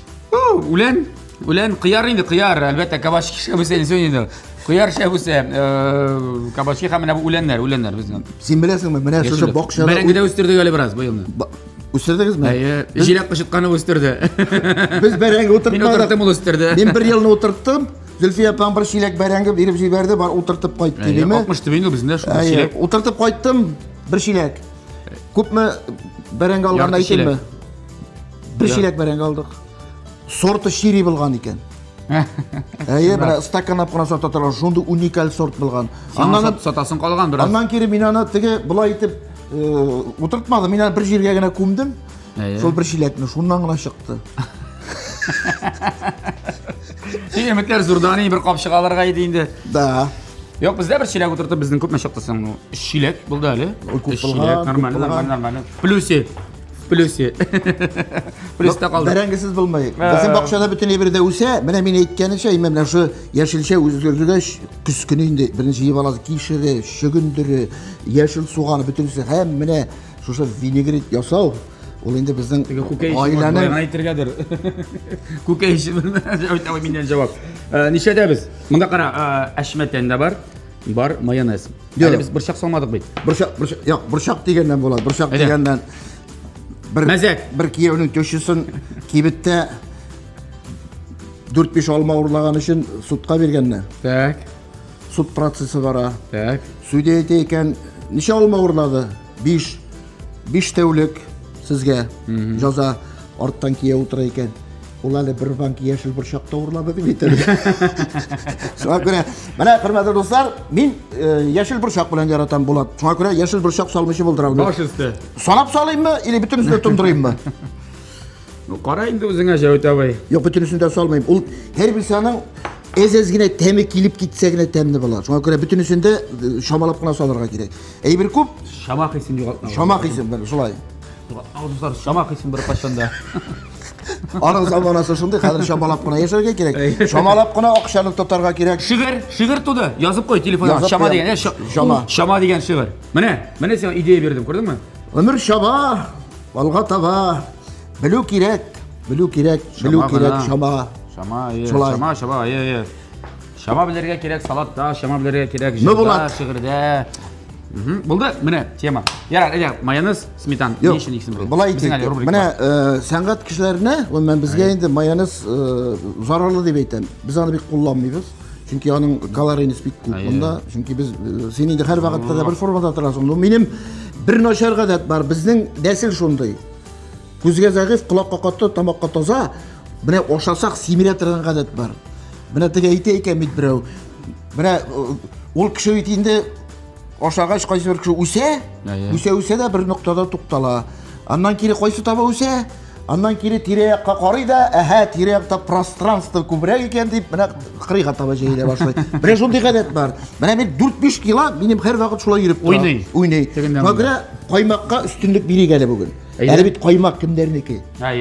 Ulen kıyar indi kıyar. Elbette kabaşki şabısı söyledi. Kıyar şabısı kabaşki hamına bu ulenler bizden. Sen bilesin mi? Mene şu bakışa. Merengide üstürdü öyle biraz bu yılını. Üstürdünüz mü? Jilet kışıtkanı üstürdü. Biz merenge oturtmadık. Ben oturttum o üstürdü. Ben bir yılını oturttum. Зөлфия апам bir шилек бәрәңге беріп жіберді, бар отыртып қойып келеме. 60 тибен бізде шунда шилек. Отыртып қойттым, bir шилек. Көпме бәрәңге алған айтайын ба? Bir шилек бәрәңге алдық. Сорты шири болған екен. Бір стакан апқана сататырған, шунды уникаль сорт болған. Сатасын қалған біраз. Аннан кері мен аны тіге бұлай етіп отыртмады, мен аны бір жерге ғана көмдім. Сол bir шилекні, шуннан ғана шықты. Үмітлер Зурдани бір қапшығаларға едейінді. Да. Yok bizde bir şilek oturttu bizden köp meşaktasın. Şilek buldu hali. Şilek normal. Plusi. Plus'ta kaldı. Berengesiz bulmayı. Bizim bakışada bütün evde use, men aytganim şey, men şu yeşilçe özgürlüğe küskünü indi. Birinci yıvalı kişiri, şögündürü, yeşil soğanı bütünüsü hem mene şu vinegret yasau. Ol endi bizden ailenin aytırgadır. Kuke işi öyle minden cevap. Nişede biz. Bunda qara aşmetende var mayonez. Yani biz bırşak salmadık bey. Bırşak degenden болады. Bırşak degenden bir kiyevinin köşüsün kibitте 4-5 alma uğurlagan için sutqa bergenler. Tak. Sut prosesi var. Tak. Suyda eteken neçe alma uğurladı? 5 tevlük sizge jaza ortadan kiye otura eken. Ularla bir bank yeşil bırşakta uğurladı deydi. Şuna göre, mana hürmetli dostlar, men yeşil bırşak bilen yaratan bolat. Şuna göre yeşil bırşak salmışı bulduralım. Baş üstü. Sanap salayım mı, ili bütün üstüne tundurayım mı? Qara endi o'zingga Javit abay. Yok, bütün üstüne salmayayım. Ol her bir sanın ez-ezgine temi kilip gitsegine temli bolar. Şuna göre bütün üstünde şamalap qana salarga kerak. Bir kup Şamaq isim yo'qotma. Şamaq isim böyle şolay. Dostlar, şamaq isim bir qaşanda. Arın zamanası şunday, hozir şamalap qana yaşarga kerak. Şamalap qana oqshalik totarga kerak. Şigir tudu. Yozib qo'y telefonga. Şama degan, Şama degan şigir. Mana sen ideya berdim, ko'rdingmi? Ömür şaba, balga taba. Bilu kerak, şama. Şama, Şama bilerge kerak salatda, şama bilerge kerak jigda, şigirda. Buldu, mana tema. Yarar, mayonez, smetan, ne işin ikisini biladi. Bulay deydi. Mana sanat kishilarine, men bizga endi mayonez zararlı deb aytaman. Biz onu pek kullanmaymiz. Çünkü onun kaloriyasi pek ko'p bunda. Çünkü biz sen endi har vaqtda da bir formada turasың. Menim bir noshar odat bor. Bizning nasil shunday. Ko'zga zaif, quloqqa qattiq, tomoqqa toza. Buni o'shasak simirib turgan odat bor. Buni tega aytaykan birov. Buni ol kishi aytindi Oşağaç qaysi bir kishi o'sa da bir nuqtada to'xtala. Andan keyin qaysi taba o'sa, andan keyin tireyoqqa qaraydi, tireyoqda prostranstvo ko'proq ekan deb mana qirg'a taba jeyla boshlaydi. Mana shunday odat bor. Mana men 4-5 kilo menim har vaqt shulay yurib turadi. O'ynaydi. Magra qaymoqqa ustunlik berigani bugun. Hali bit qaymoq kimlarniki?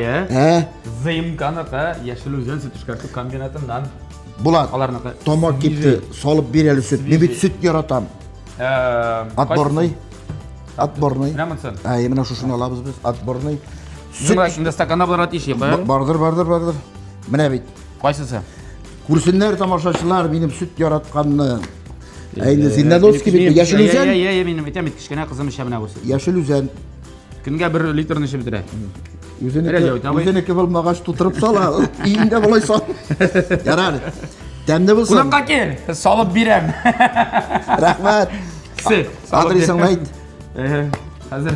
Zayimkanaqa Yashil O'zan süt chiqarib kombinatimdan bular tomoq ketdi, solib berali süt. Men bit süt yaratam. Atbornay. Nemasin? Mana shuni olamiz biz, atbornay. Shunda stakanda bular ishi qo'yar. Bardir. Mana bit. Qaysisi? Kursinlar tomoshachilar menim süt yaratganni. Endi Zindanovskiy bit Yashil O'zan. Menim bitamit kichkina qizim ishi bilan bo'lsa. Yashil O'zan. Kunga 1 litrni ishi bitiradi. O'ziniki bo'lmag'ach tutirib sola, iyingda bo'lay sol. Yarar. Damda bo'lsin. Quloqqa kel, solib beram. Rahmat. Adresingni ayt. Hozir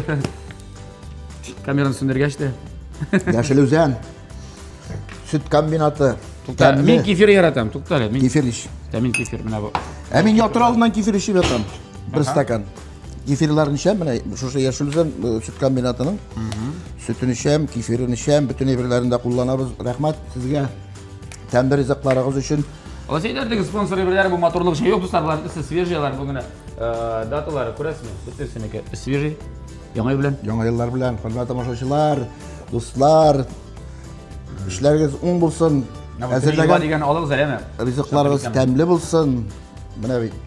kamerani söndürgachdi. Yashil O'zan. Süt kombinati. Men kefir yaratam, to'xtali. Kefir ish. Men kefir mana bu. Men yotir oldidan kefir ishib yotam. Bir stakan. Kefirlarni ham mana shu Yashil O'zan süt kombinatining sütini ham, kefirini ham bütün evlerinde kullanırız. Rahmat sizga. Tembir rizqlaringiz uchun. Olasaylardagi sponsor evreler bu motorluq şey yok dostlar. Bular svежийлар bugün dataları ko'rasizmi? Bittirsiniki. Svежий. Yangi bilan. Yangi yillar bilan hurmatli tomoshachilar, do'stlar. İşleriniz o'ng bo'lsin. Hazırlagan degan olib zarami. Rizqlaringiz tamli bo'lsin. Mana bu.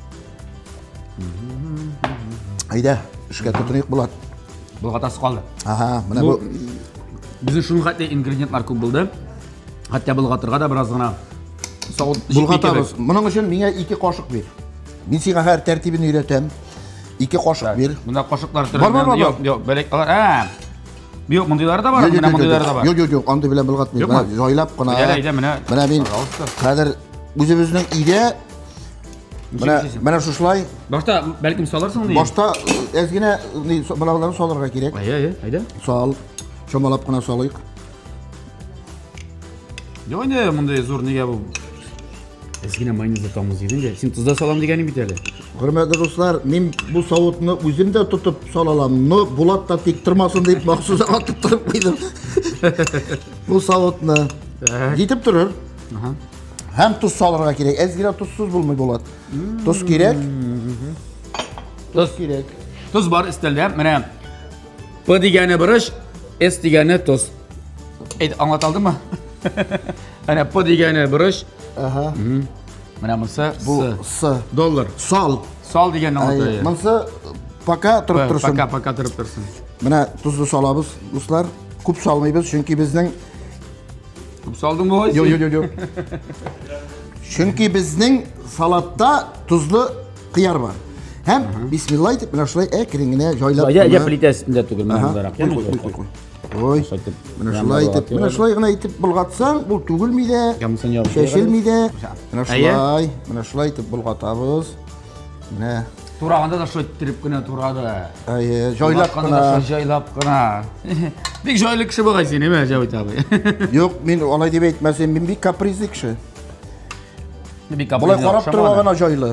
Ayda, ishga tutunib bo'ladi. Bulg'atasi qoldi. Aha, mana bu. Bizning shunga qat'iy ingrediyentlar ko'p bo'ldi. Hatto bulg'atirga da birozgina bulg'atamiz. Buning uchun menga 2 qoshiq ber. Men senga har tartibini o'rgatam. 2 qoshiq ber. Bunda qoshiqlar yo'q, belak qilar. Yo'q, bundaylar da bor, mana bundaylar da bor. Yo'q, andi bilan bulg'atmayman. Joylab qana. Mana men hozir Үзебезнең өйдә менә шушылай Башта бәлкем саларсың аны. башта әзгенә балаларын салырга кирәк. Айда. Сал, чамалап кына салыйк. Йоне, мондай зур нигә бу? Әзгенә майонезда тамыз идең. Син тузда салам дигәнең бит әле. Хөрмәтле дуслар, мин бу савытны үзем дә тотып салалам. Но Булат та тик тормасын дип махсус атып торып куйдым. Бу савытны җитеп торыр. Һәм туз салырга кирәк. Әзгенә тузсыз булмый Булат. Туз кирәк. Туз кирәк. Туз бар истәлдә. Менә П дигәне бурыш, S дигәне туз. Аңлатылдымы? Әнә П дигәне бурыш. Аха. Менә монсы Бу С. доллар. Сал. Сал дигәнне аңлата. Монсы пока торып торсын. Пока торып торсын. Менә тузны салабыз, дуслар. Күп салмыйбыз, чөнки безнең Күп салдың бу? Юк. Чөнки безнең салатта тузлы кыяр бар. Һәм бисмилла әйтеп, менә шулай әкрен генә җайлап. Я плитәсендә түгел, менә мондарак. Ой, менә шулай гына әйтеп булгатсаң, бу түгелми дә, шәшелми дә. Менә шулай әйтеп булгатабыз. Менә тураганда да шулай иттереп кенә турада. Җайлап кына. Бик җайлы кеше бугай син, әмма Җавит абый. Юк, мин алай дип әйтмәсәм, мин бик капризлы кеше. Бик Болай карап торырга гына җайлы.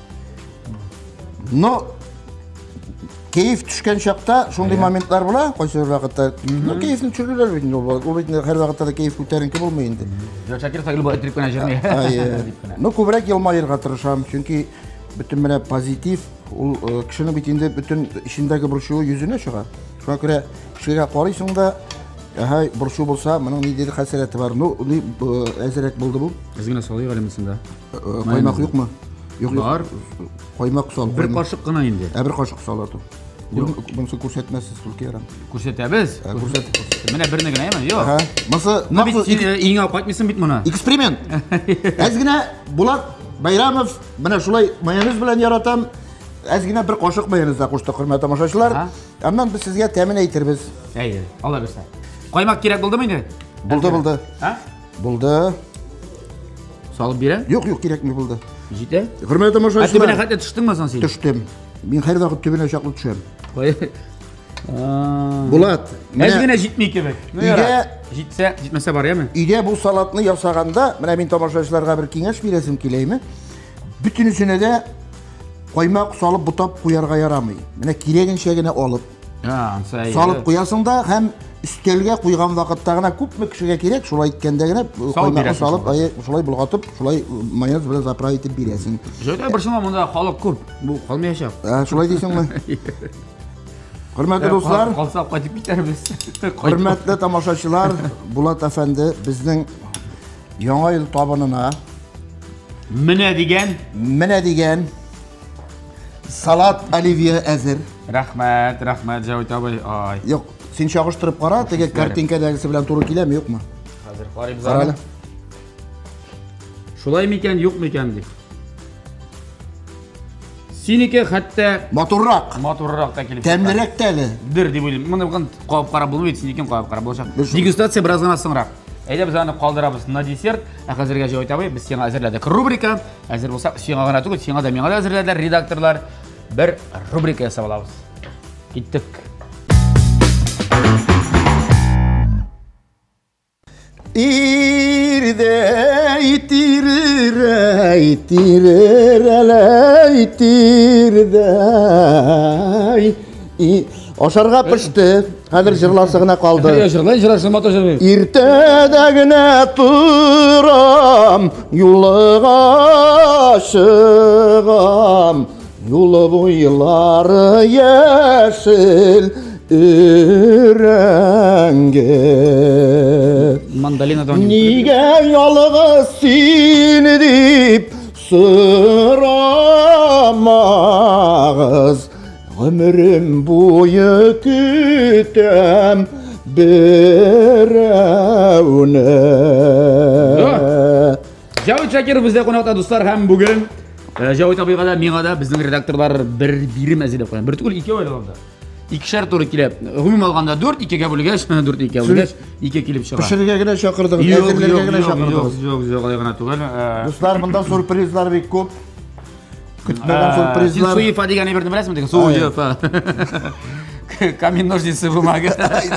Но кайф төшкән чакта шундый моментлар була, кайсы вакытта. Ну кайфны төшерәләр бит инде. Ул бит һәр вакытта да кайф күтәренке булмый инде. Шакир сагыл бу иттереп кенә җирне. Ну күбрәк елмаерга тырышам, чөнки бөтен менә позитив ул кешенең бит инде бөтен ишендәге бурчуы йөзенә чыга. Шуңа күрә кешегә карыйсың да, бурчу булса, моның ниндидер хәсрәте бар. Ну, әзрәк булды бу. Әзгенә салый галимсендә. Каймак юкмы? Юк. Бар. Каймак сал. Бер кашык кына инде. Бер кашык салату. Монсы күрсәтмәсез түлке ярам. Күрсәтәбез. Менә берне генә яме, юк. Монсы иңә кайтмыйсың бит моны. Эксперимент. Әзгенә Булат Байрамов менә шулай майонез белән яратам. Әзгенә бер кашык майонезда кушты, хөрмәтле тамашачылар. Аннан без сезгә тәмин әйтербез. Әйе, ала берсә. Каймак кирәк булдымы инде? Булды. Булды. Салып бирә? Юк, кирәкми булды. Җитә? Хөрмәтле тамашачылар. Төбенә хәтта төштеңме соң син? Төштем. Мин һәр вакыт төбенә чаклы төшәм. Булат. Булат. Әзгенә җитми кебек. Өйдә җитмәсә бар яме? Өйдә бу салатны ясаганда, менә мин тамашачыларга бер киңәш бирәсем киләйме? Бүтүнесенә дә каймак салып бутап куярга ярамый. Менә кирәгенчә генә алып, салып куясың да, һәм өстәлгә куйган вакытта гына күпме кешегә кирәк, шулай иткәндә генә каймакны салып, шулай булгатып, шулай майонез белән заправить итеп бирәсең. Җойда бер шума монда халык күп. Бу калмаячак. Шулай дисеңме? Хөрмәтле дуслар, калсак кайтып китәрбез. Хөрмәтле тамашачылар, Булат әфәнде безнең яңа ел табынына Менә дигән салат оливье әзер. Рәхмәт, Җавит абый. Юк, син чагыштырып кара, теге картинкадагысы белән туры киләме, юкмы? Хәзер карыйбыз аны. Шулай микән, юк микән дип. Синеке хәтта Матуррак та килеп. Тәмлерәк тә әле. Дир дип уйлыйм. Моны бүген кабып карап булмый, синекен кабып карап булачак. Дегустация бераз гына соңрак. Әйдә без аны калдырабыз на десерт. Хәзергә Җавит абый, без сиңа әзерләдек рубрика. Әзер булса, сиңа гына түгел, сиңа да миңа да әзерләделәр редакторлар. Бер рубрика ясап алабыз. Киттек. Ашарга пеште. Хәзер җырласы гына калды. Җырлай, матур җырлый. Иртәдә генә турам, юлга чыгам. Юлы буйлары яшел өрәңге. Мандалинадан. Нигә ялгыз син дип сорамагыз. Ömrüm boyu kütəm birəvnə. Җавит Шакиров бездә кунакта дуслар һәм бүген Җавит абыйга да, миңа да безнең редакторлар бер бирем әзерләп куйган. Бер түгел, ике ойланды. ikişer туры килеп. Гомум алганда 4, 2-ге бүлгәч, 4 2-ге бүлгәч, 2 килеп чыга. Пешерергә генә чакырдыгыз, әзерләргә генә чакырдыгыз. Юк, гына түгел. Дуслар, монда сюрпризлар бик күп. Көтмәгән Син сюрпризлар. суефа дигән әйберне беләсеңме? Диген суефа. Камень, ножницы, бумага.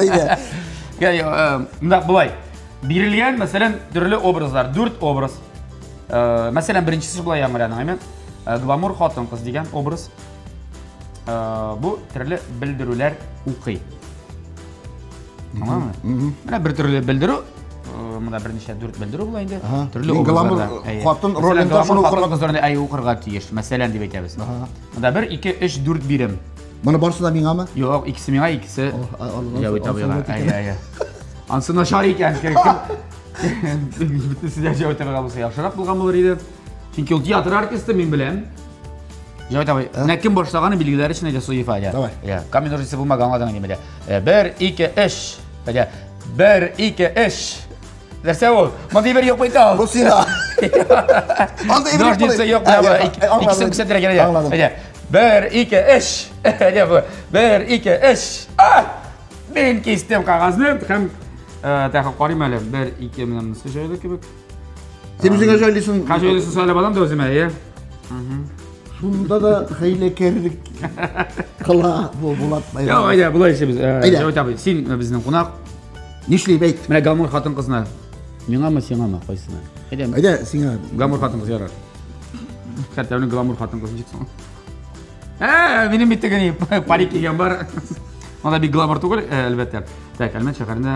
Мында булай. Бирелгән, мәсәлән, төрле образлар, 4 образ. Мәсәлән, беренчесе булай яңгыраның, гламур хатын-кыз дигән образ. Бу төрле белдерүләр укый. Тамаммы? Менә бер төрле белдерү, монда берничә 4 белдерү була инде. Төрле гламур хатын ролендә шуны укырга тиеш. Мәсәлән дип әйтәбез. Монда 1 2 3 4 бирем. Моны барсы да миңамы? Юк, икесе миңа, икесе. Я үтәбез. Ай. Ансы начар икән. Бөтенсендә җавап табарга булса яхшырак булган булыр иде. Чөнки ул театр артисты, мин беләм. Җавап табай. Менә кем башлаганы билгеләре өчен әйтә суефа. Я, камень, ножницы, бумага аңладың инде. 1 2 3. 1 2 3. Нәрсә ул? Монда бер юк бит ул. Бу сина. Анда ибрик. Ножницы юк. Икесе күрсәтергә кирәк. 1 2 3. 1 2 3. Мен кистем кагазны һәм тәхәл карыйм әле. 1 2 менән сөйләде кебек. Син үзеңә җайлыйсың. Җайлыйсың сөйләп адам да үземә, я. Шунда да хәйләкәрлек кыла булат. Я, айда, булай эшләбез. Җавап табый. Син безнең кунак. Нишли бәйт. Менә гламур хатын-кызны. Миңамы, сиңамы, кайсына? Айда, сиңа гламур хатын-кыз ярар. Хәтта уны гламур хатын-кыз җитсен. Минем биттегән парик кигән бар. Монда бик гламур түгел, әлбәттә. Так, Әлмәт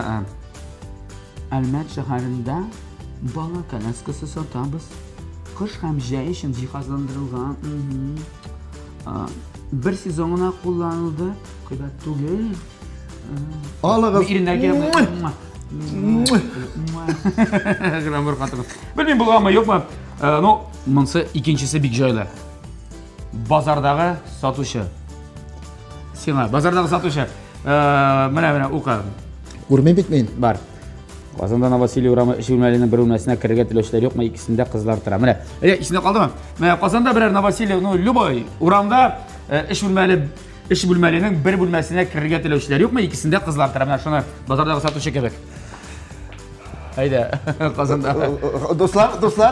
шәһәрендә бала коляскасы сатабыз. Кыш һәм җәй өчен җиһазландырылган. Бер сезонына кулланылды. Кыйбат түгел. Алыгыз. Гламур хатын. Белмим булганмы, юкмы? Ну, монсы икенчесе бик җайлы. Базардагы сатучы. Сиңа, базардагы сатучы. Менә ука. Күрмәм бит мен. Бар. Казанда Новоселье урамы Шүрмәленең бер бүлмәсенә керергә теләүчеләр юкмы? Икесендә кызлар тора. Менә, исендә калдымы? Менә Казанда берәр Новоселье, ну, любой урамда эш бүлмәленең бер бүлмәсенә керергә теләүчеләр юкмы? Икесендә кызлар тора. Менә шуны базардагы сатучы кебек. Haydi, Kazanda. Dostlar,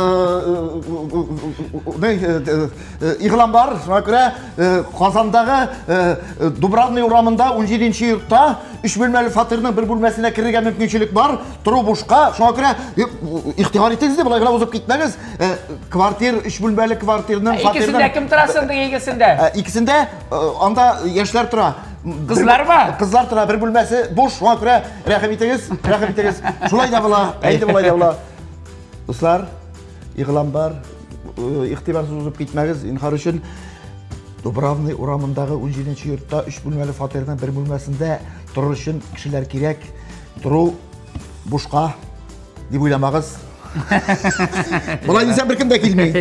iğlan var. Şuna göre Kazandağı Dubravni uğramında 17-ci yurtta 3 bölmeli fatırının bir bölmesine kirige mümkünçülük var. Turu boşqa. Şuna göre ihtiyar etiniz de, bulay uzup gitmeniz. Kvartir, 3 bölmeli kvartirinin fatırının... İkisinde kim turasındı ikisinde? İkisinde anda yaşlar tura. Kızlar mı? Kızlar tura bir bölmesi boş. Şuna göre rəhim etiniz. Şulay da bula, eydi bulay da bula. Dostlar, iğlan var. İhtibarsız uzup gitmeniz inhar üçün Dubravni uğramındağı 17-ci yurtta 3 bölmeli fatırının bir bölmesinde turur üçün kişiler kirek. Turu boşqa deyip uylamağız. Bulay deysen bir kim de kelmeyin.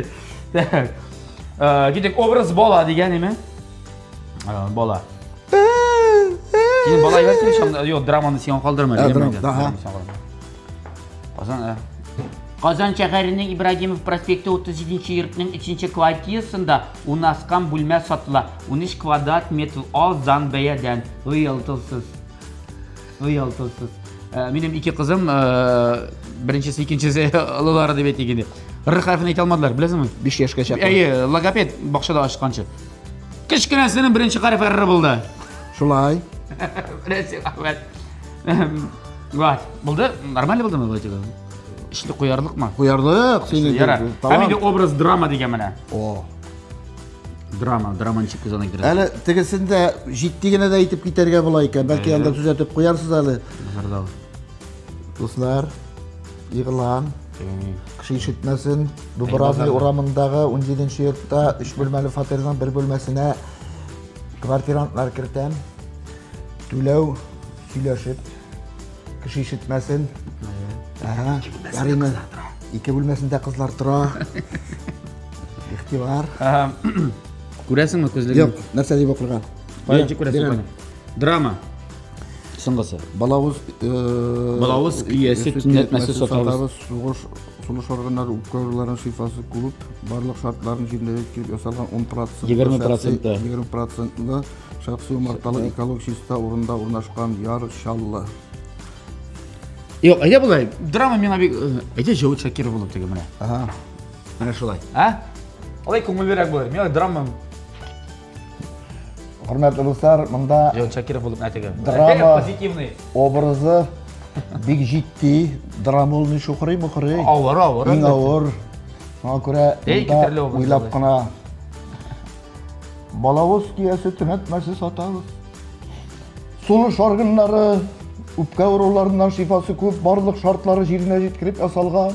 Gidek obraz bola degeni mi? Bola. Şimdi bola versin, yok dramanı sen kaldırma. Kazan şəhərinin İbrahimov prospekti 37-ci yurtның 3-ci kvartirasında unaskan bölmə satıla. 13 kvadrat metr azdan bəyədən. Uyaltılsız. Benim iki kızım, birincisi, ikincisi ılıları deyip ettiğinde. R harfini ete almadılar, bilesiniz mi? 5 yaşqa çaqdı. Logoped bakşada açıqançı. Kışkınasının birinci harfi R buldu. Şulay. Buldu, normal buldu mu? İşte koyarlık mı? Koyarlık. Hem de obraz drama degen mene. Dramanın çık kızana gidiyor. Әлі тігісінде жеттігіне де етіп кетерге бола екен. Бәлкі анда түзетіп қоярсыз әлі. Достар, иғылан, кіші шетмесін, Дубравни урамындағы 17-ci yurtta 3 bölmeli fatırının bir bölmesine kvartiranlar kirten, tülöv, süйләшіп, kişi şetmesin. Yarıyım, 2 bölmesinde kızlar tura. İhtibar. Күрәсеңме күзлегенә? Юк, нәрсә дип оқылган? Кайчы күрәсең? Драма. Соңғысы. Балавыз күйесі түнетмесі сатабыз. Сулыш органдары үпкөрілерінің шифасы көп, барлық шартларын жеріне жеткіліп ясалған 20%-lı шақсы өмарталы эколог шиста орында орнашқан яр шаллы. Yok, ayda bulay. Drama мен abi, ayda Жауыт Шакиров болып деген міне. Міне шулай. Олай көңіл берек болар. Мен драмам. Құрметті достар, мұнда Жауыт Шакиров болып нәтеге. Драма Позитивный. образы бик житті, драма олны шоқырай мұқырай. Ауыр. Ең ауыр. Соңа көре мұнда ойлап қана балауыз киесі түнетмесі сатабыз. Сулыш органдары үпке ауруларынан шифасы көп, барлық шартлары жеріне жеткіріп ясалған.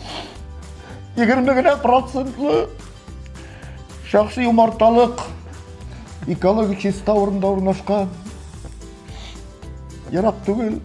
20% шақсы умарталық экологик чиста орында орнашқан. Ярақ түгел.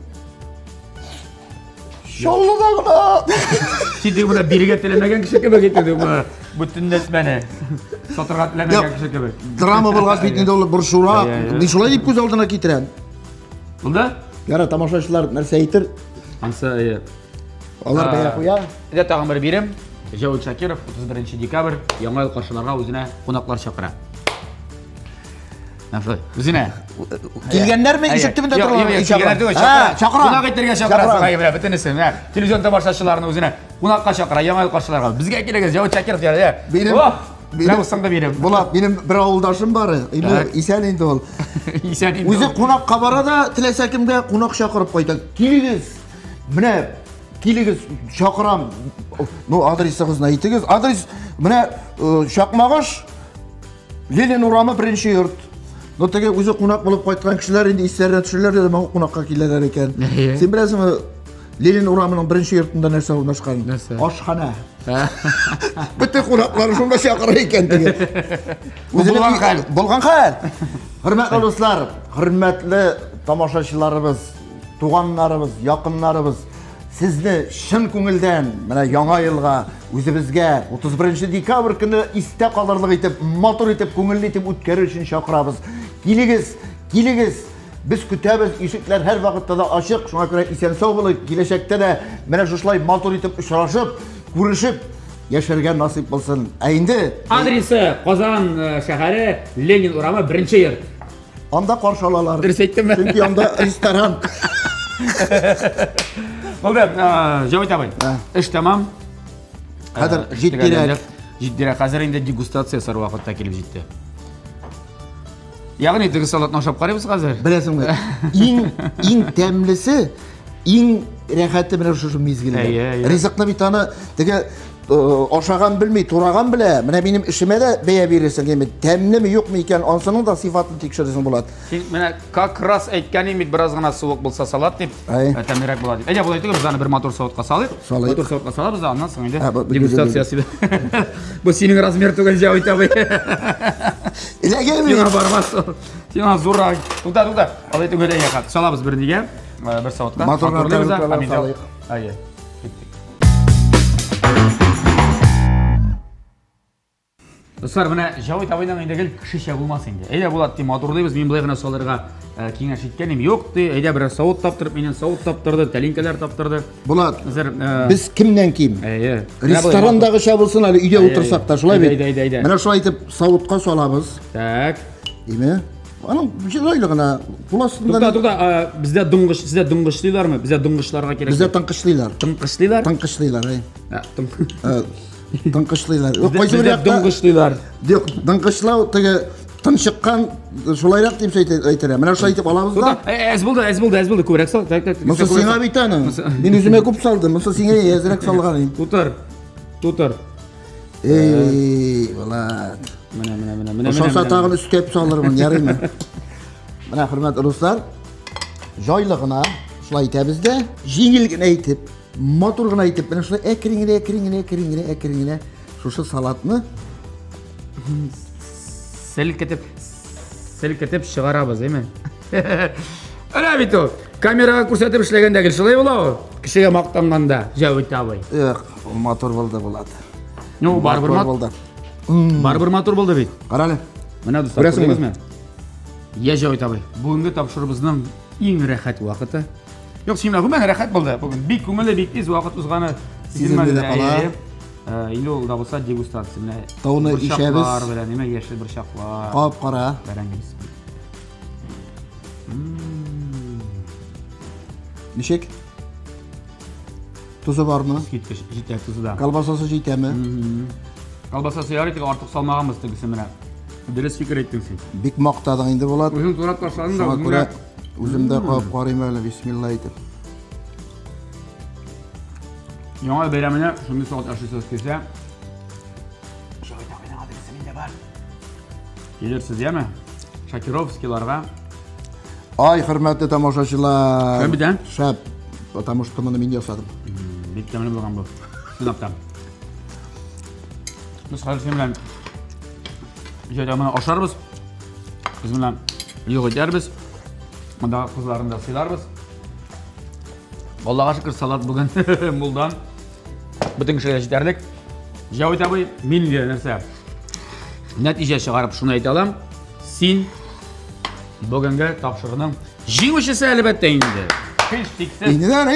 Шаллыдағына! Сендегі мұна береге тілемеген кіші көбек етеді мұна. Бұттіннес мәне. Сатырға тілемеген кіші көбек. Драма болғас бетінде олы бір шура. Нешілай деп көз алдына кетірен? Бұлда? Яра тамашашылар нәрсе айтыр. Анса, Олар бәйі қоя. Әдет тағын бір берем. Жауыт Шакиров 31 декабрь яңа ел қаршыларға өзіне қонақлар шақыра. Нафы, өзіне. Келгендер ме ешіктімінде тұрылар? Шақыра. Қонақ еттерге шақырасың. Бітінісің. Телевизион тамашашыларын өзіне қонаққа шақыра, яңа ел қаршыларға. Бізге келегіз Жауыт Шакиров дейді. Мен ұсаңда берем. Болат, менің бір ауылдашым бары. Исән енді ол. Өзі қонаққа бара да тілесе кімге қонақ шақырып қойды. Келегіз. Міне, келегіз шақырам. Адресіңізін айтыңыз. Адрес, міне, Шақмағаш, Ленин урамы бірінші йұрт. Теге өзі қонақ болып қайтқан кішілер енді істеріне түшілер деді, маған қонаққа келелер екен. Сен білесің Ленин урамының бірінші йұртында нәрсе орнашқан? Ашхана. Бітті қонақлары сонда шақыра екен деген. Болған қал. Құрметті достар, құрметті тамашашыларымыз, туғанларымыз, якынларыбыз, сізді шын көңілден мына яңа елға өзімізге 31 декабрь күні исте қаларлық етіп, мотор етіп, көңілді етіп өткері үшін шақырабыз. Келегіз, біз күтәбіз, ешіклер әр вақытта да ашық, шуңа көре исен сау болып, келешекте де мына жушлай мотор етіп, ұшырашып, көрішіп, яшәргә насип болсын. Әйінді? Адресі Қазан шәһәрі, Ленин урамы бірінші йұрт. Анда қаршы алалар. Дұрыс айттым ба? Чөнки анда ресторан. Болды, Жауыт абай. Іш тамам. Қазір жеттерек. Жеттерек. Қазір енді дегустация сар уақытта келіп жетті. Яғни тігі салатын ашап қарайбыз қазір. Білесің бе? Ең тәмлісі, ең рәхәтті міне ұшы мезгілі. Ризықны битаны тігі ашаған білмей, тураған біле, міне менің ішіме де бәйе бересің. Тәмлі ме, жоқ ме екен, ансының да сифатын текшіресің болады. Сен міне как раз әйткән емет біраз ғана суық болса салат деп, тәмірек болады. Әйде бұл әйтігі, біз аны бір мотор сауытқа салайық. Мотор сауытқа салайық, біз аннан соң енді дегустациясы. Бұл сенің размер түгіл Жауыт абай. Иләге ме? Сена бармас. Сена зура. Тута. Ал әйтігі өте еқат. Салабыз бір неге, бір сауытқа. Моторларымызды салайық. Айе. Достар, міне Жауыт абайдан әйдегіл кішіше болмас енді. Әйде болады дейм, моторлайбыз, мен бұлай ғына соларға кеңеш еткенім жоқ dey. Әйде бір сауыт таптырып, менен сауыт таптырды, тәлинкелер таптырды. Болады. Біз кімнен кем? Ресторандағы шабылсын әлі үйде отырсақ та, шулай бет. Міне шулай етіп сауытқа салабыз. Так. Деме? Аның жайлығына бұласында... Тоқта, бізде дүңғышлайлар ма? Бізде дүңғышларға керек. Бізде тыңқышлайлар. Тыңқышлайлар? Тыңқышлайлар, Тыңқышлайлар. Бізде дүңғышлайлар. Дыңғышлау тегі тыншыққан шулайрақ дейміз айтыр. Мына шулай етіп аламыз да? Әз болды, көбірек сал. Мұсы сеңа бейтаны. Мен өзіме көп салдым. Мұсы сеңе әзірек салған. Тұтыр. Ей, Болат. Міне. Шоса тағын үстеп салырмын, ярайма. Мына құрметті достар, жайлығына шулай етемізді, жеңілгін айтып, моторғын айтып, міне шулай әкіріңіне, шушы салатыны селкетіп шығарабыз, еме? Әне бейті, камераға көрсетіп ішлегендегі шылай болау, кішіге мақтанғанда, Жауыт абай. Мотор болды болады. Бар-бір мотор болды бейт. Қаралы. Мына достар, көресіңіз ме? Жауыт абай, бүгінгі тапшырыбыздың иң рәхәт вакыты. Юк, син мен рәхәт булды. Бүген бик күңелле, бик тиз вакыт узганы Сизелмәде дә кала. Инде ул да булса дегустация менә. Тауны ишәбез. Белән нимә яшел борчаклар. Кап-кара. Бәрәңгез. Ничек? Тузы бармы? Киткәч җитә тузы да. Колбасасы җитәме? Колбасасы ярый, тик артык салмаганбыз тегесе менә. Дөрес фикер әйттең син. Бик мактадың инде Булат. Үзең турап ташладың да, Шуңа үзең күрә дә үзем дә кап карыйм әле, бисмилла әйтеп. яңа бәйрәменә шундый сәгать ашыйсыз килсә. Шагыйрь адресым инде бар. Килерсез, яме? Шакировскийларга. Ай, хөрмәтле тамашачылар. Шәп бит, ә? Шәп. Потому что моны мин ясадым. Бик тәмле булган бу. Сынаптан. Без хәзер син белән җәйдә ашарбыз. Без белән юк итәрбез. Монда кызларны да сыйларбыз. Аллага шөкер, салат бүген мулдан. Бүтән кешегә җитәрлек. Җавит абый, мин дә нәрсә? Нәтиҗә чыгарып шуны әйтә алам. Син бүгенге тапшырыгының җиңүчесе әлбәттә инде. Һич тиксез.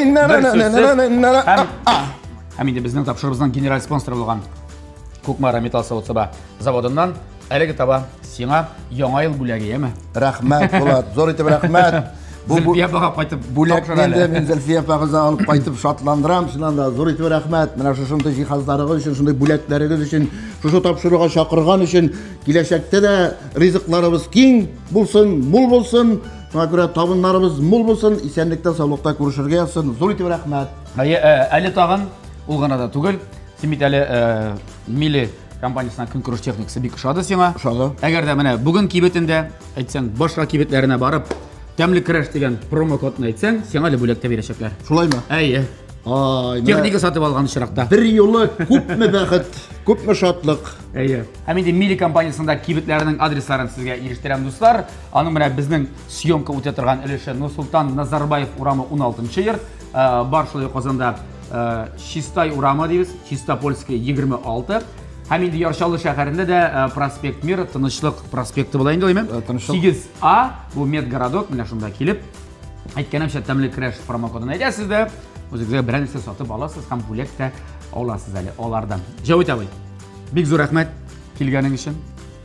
Һәм инде безнең тапшырыбызның генераль спонсоры булган Кукмара металл заводыннан әлеге таба сиңа яңа ел бүләге, яме? Рәхмәт, Булат. Зур итеп рәхмәт. Зөлфия апага кайтып Бүләкне мин Зөлфия апагызга алып кайтып шатландырам. Шуннан да зур итеп рәхмәт. Менә шушындай җиһазларыгыз өчен, шундый бүләкләрегез өчен, шушы тапшыруга чакырган өчен, киләчәктә дә ризыкларыбыз киң булсын, мул булсын. Шуңа күрә табыннарыбыз мул булсын, исәнлектә, саулыкта күрешергә язсын. Зур итеп рәхмәт. Әле тагын ул гына да түгел. Син бит әле Мили компаниясына көнкүреш техникасы бик ошады сиңа. Ошады. Әгәр дә менә бүген кибетендә әйтсәң, башка кибетләренә барып, тәмле краш дигән промокодны әйтсәң, сиңа әле бүләктә бирәчәкләр. Шулаймы? Әйе. Ай, Техника сатып алган чиракта. бер юлы күпме бәхет, күпме шатлык. Әйе. Һәм инде Мили компаниясында кибетләренең адресларын сезгә ирештерәм, дуслар. Аның менә безнең съемка үтә торган өлеше Нурсултан Назарбаев урамы 16-нчы йорт. Бар шулай Казанда Чистай урамы дибез, Чистопольская 26. Һәм инде Яршалы шәһәрендә дә Проспект Мир, Тынычлык проспекты була инде, әйме? 8А, бу Медгородок, менә шунда килеп, әйткәнемчә тәмле краш промокодын әйтәсез дә, үзегезгә бер нәрсә сатып аласыз һәм бүләк тә аласыз әле алардан. Җавит абый, бик зур рәхмәт килгәнең өчен.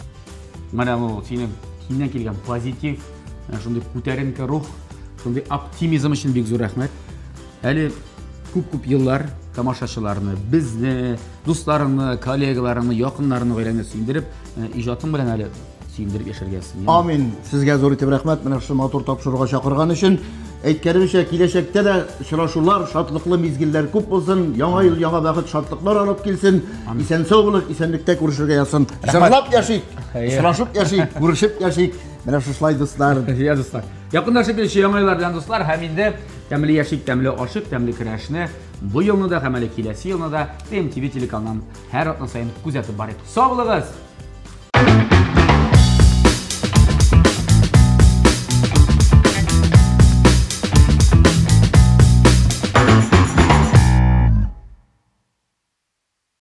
Менә ул синең киннән килгән позитив, шундый күтәренке рух, шундый оптимизм өчен бик зур рәхмәт. Әле күп еллар тамашачыларны, безне, дусларны, коллегаларны, якыннарны, гаиләңне сөендереп, иҗатың белән әле сөендереп яшәргәсен. Амин. Сезгә зур итеп рәхмәт. Менә шушы матур тапшыруга чакырган өчен. Әйткәнемчә, киләчәктә дә очрашулар, шатлыклы мизгелләр күп булсын. Яңа ел, яңа бәхет, шатлыклар алып килсен. Исән-сау булык, исәнлектә күрешергә язсын. Җырлап яшик, сорашып яшик, күрешеп яшик. Менә шушылай дуслар. Я дуслар. Якынлашып килүче яңа еллар белән дуслар, һәм инде тәмле яшик, тәмле ашык, тәмле крашны бу елны да һәм әле киләсе елны да MTV телеканалынан һәр атна саен күзәтеп барыйк. Сау булыгыз.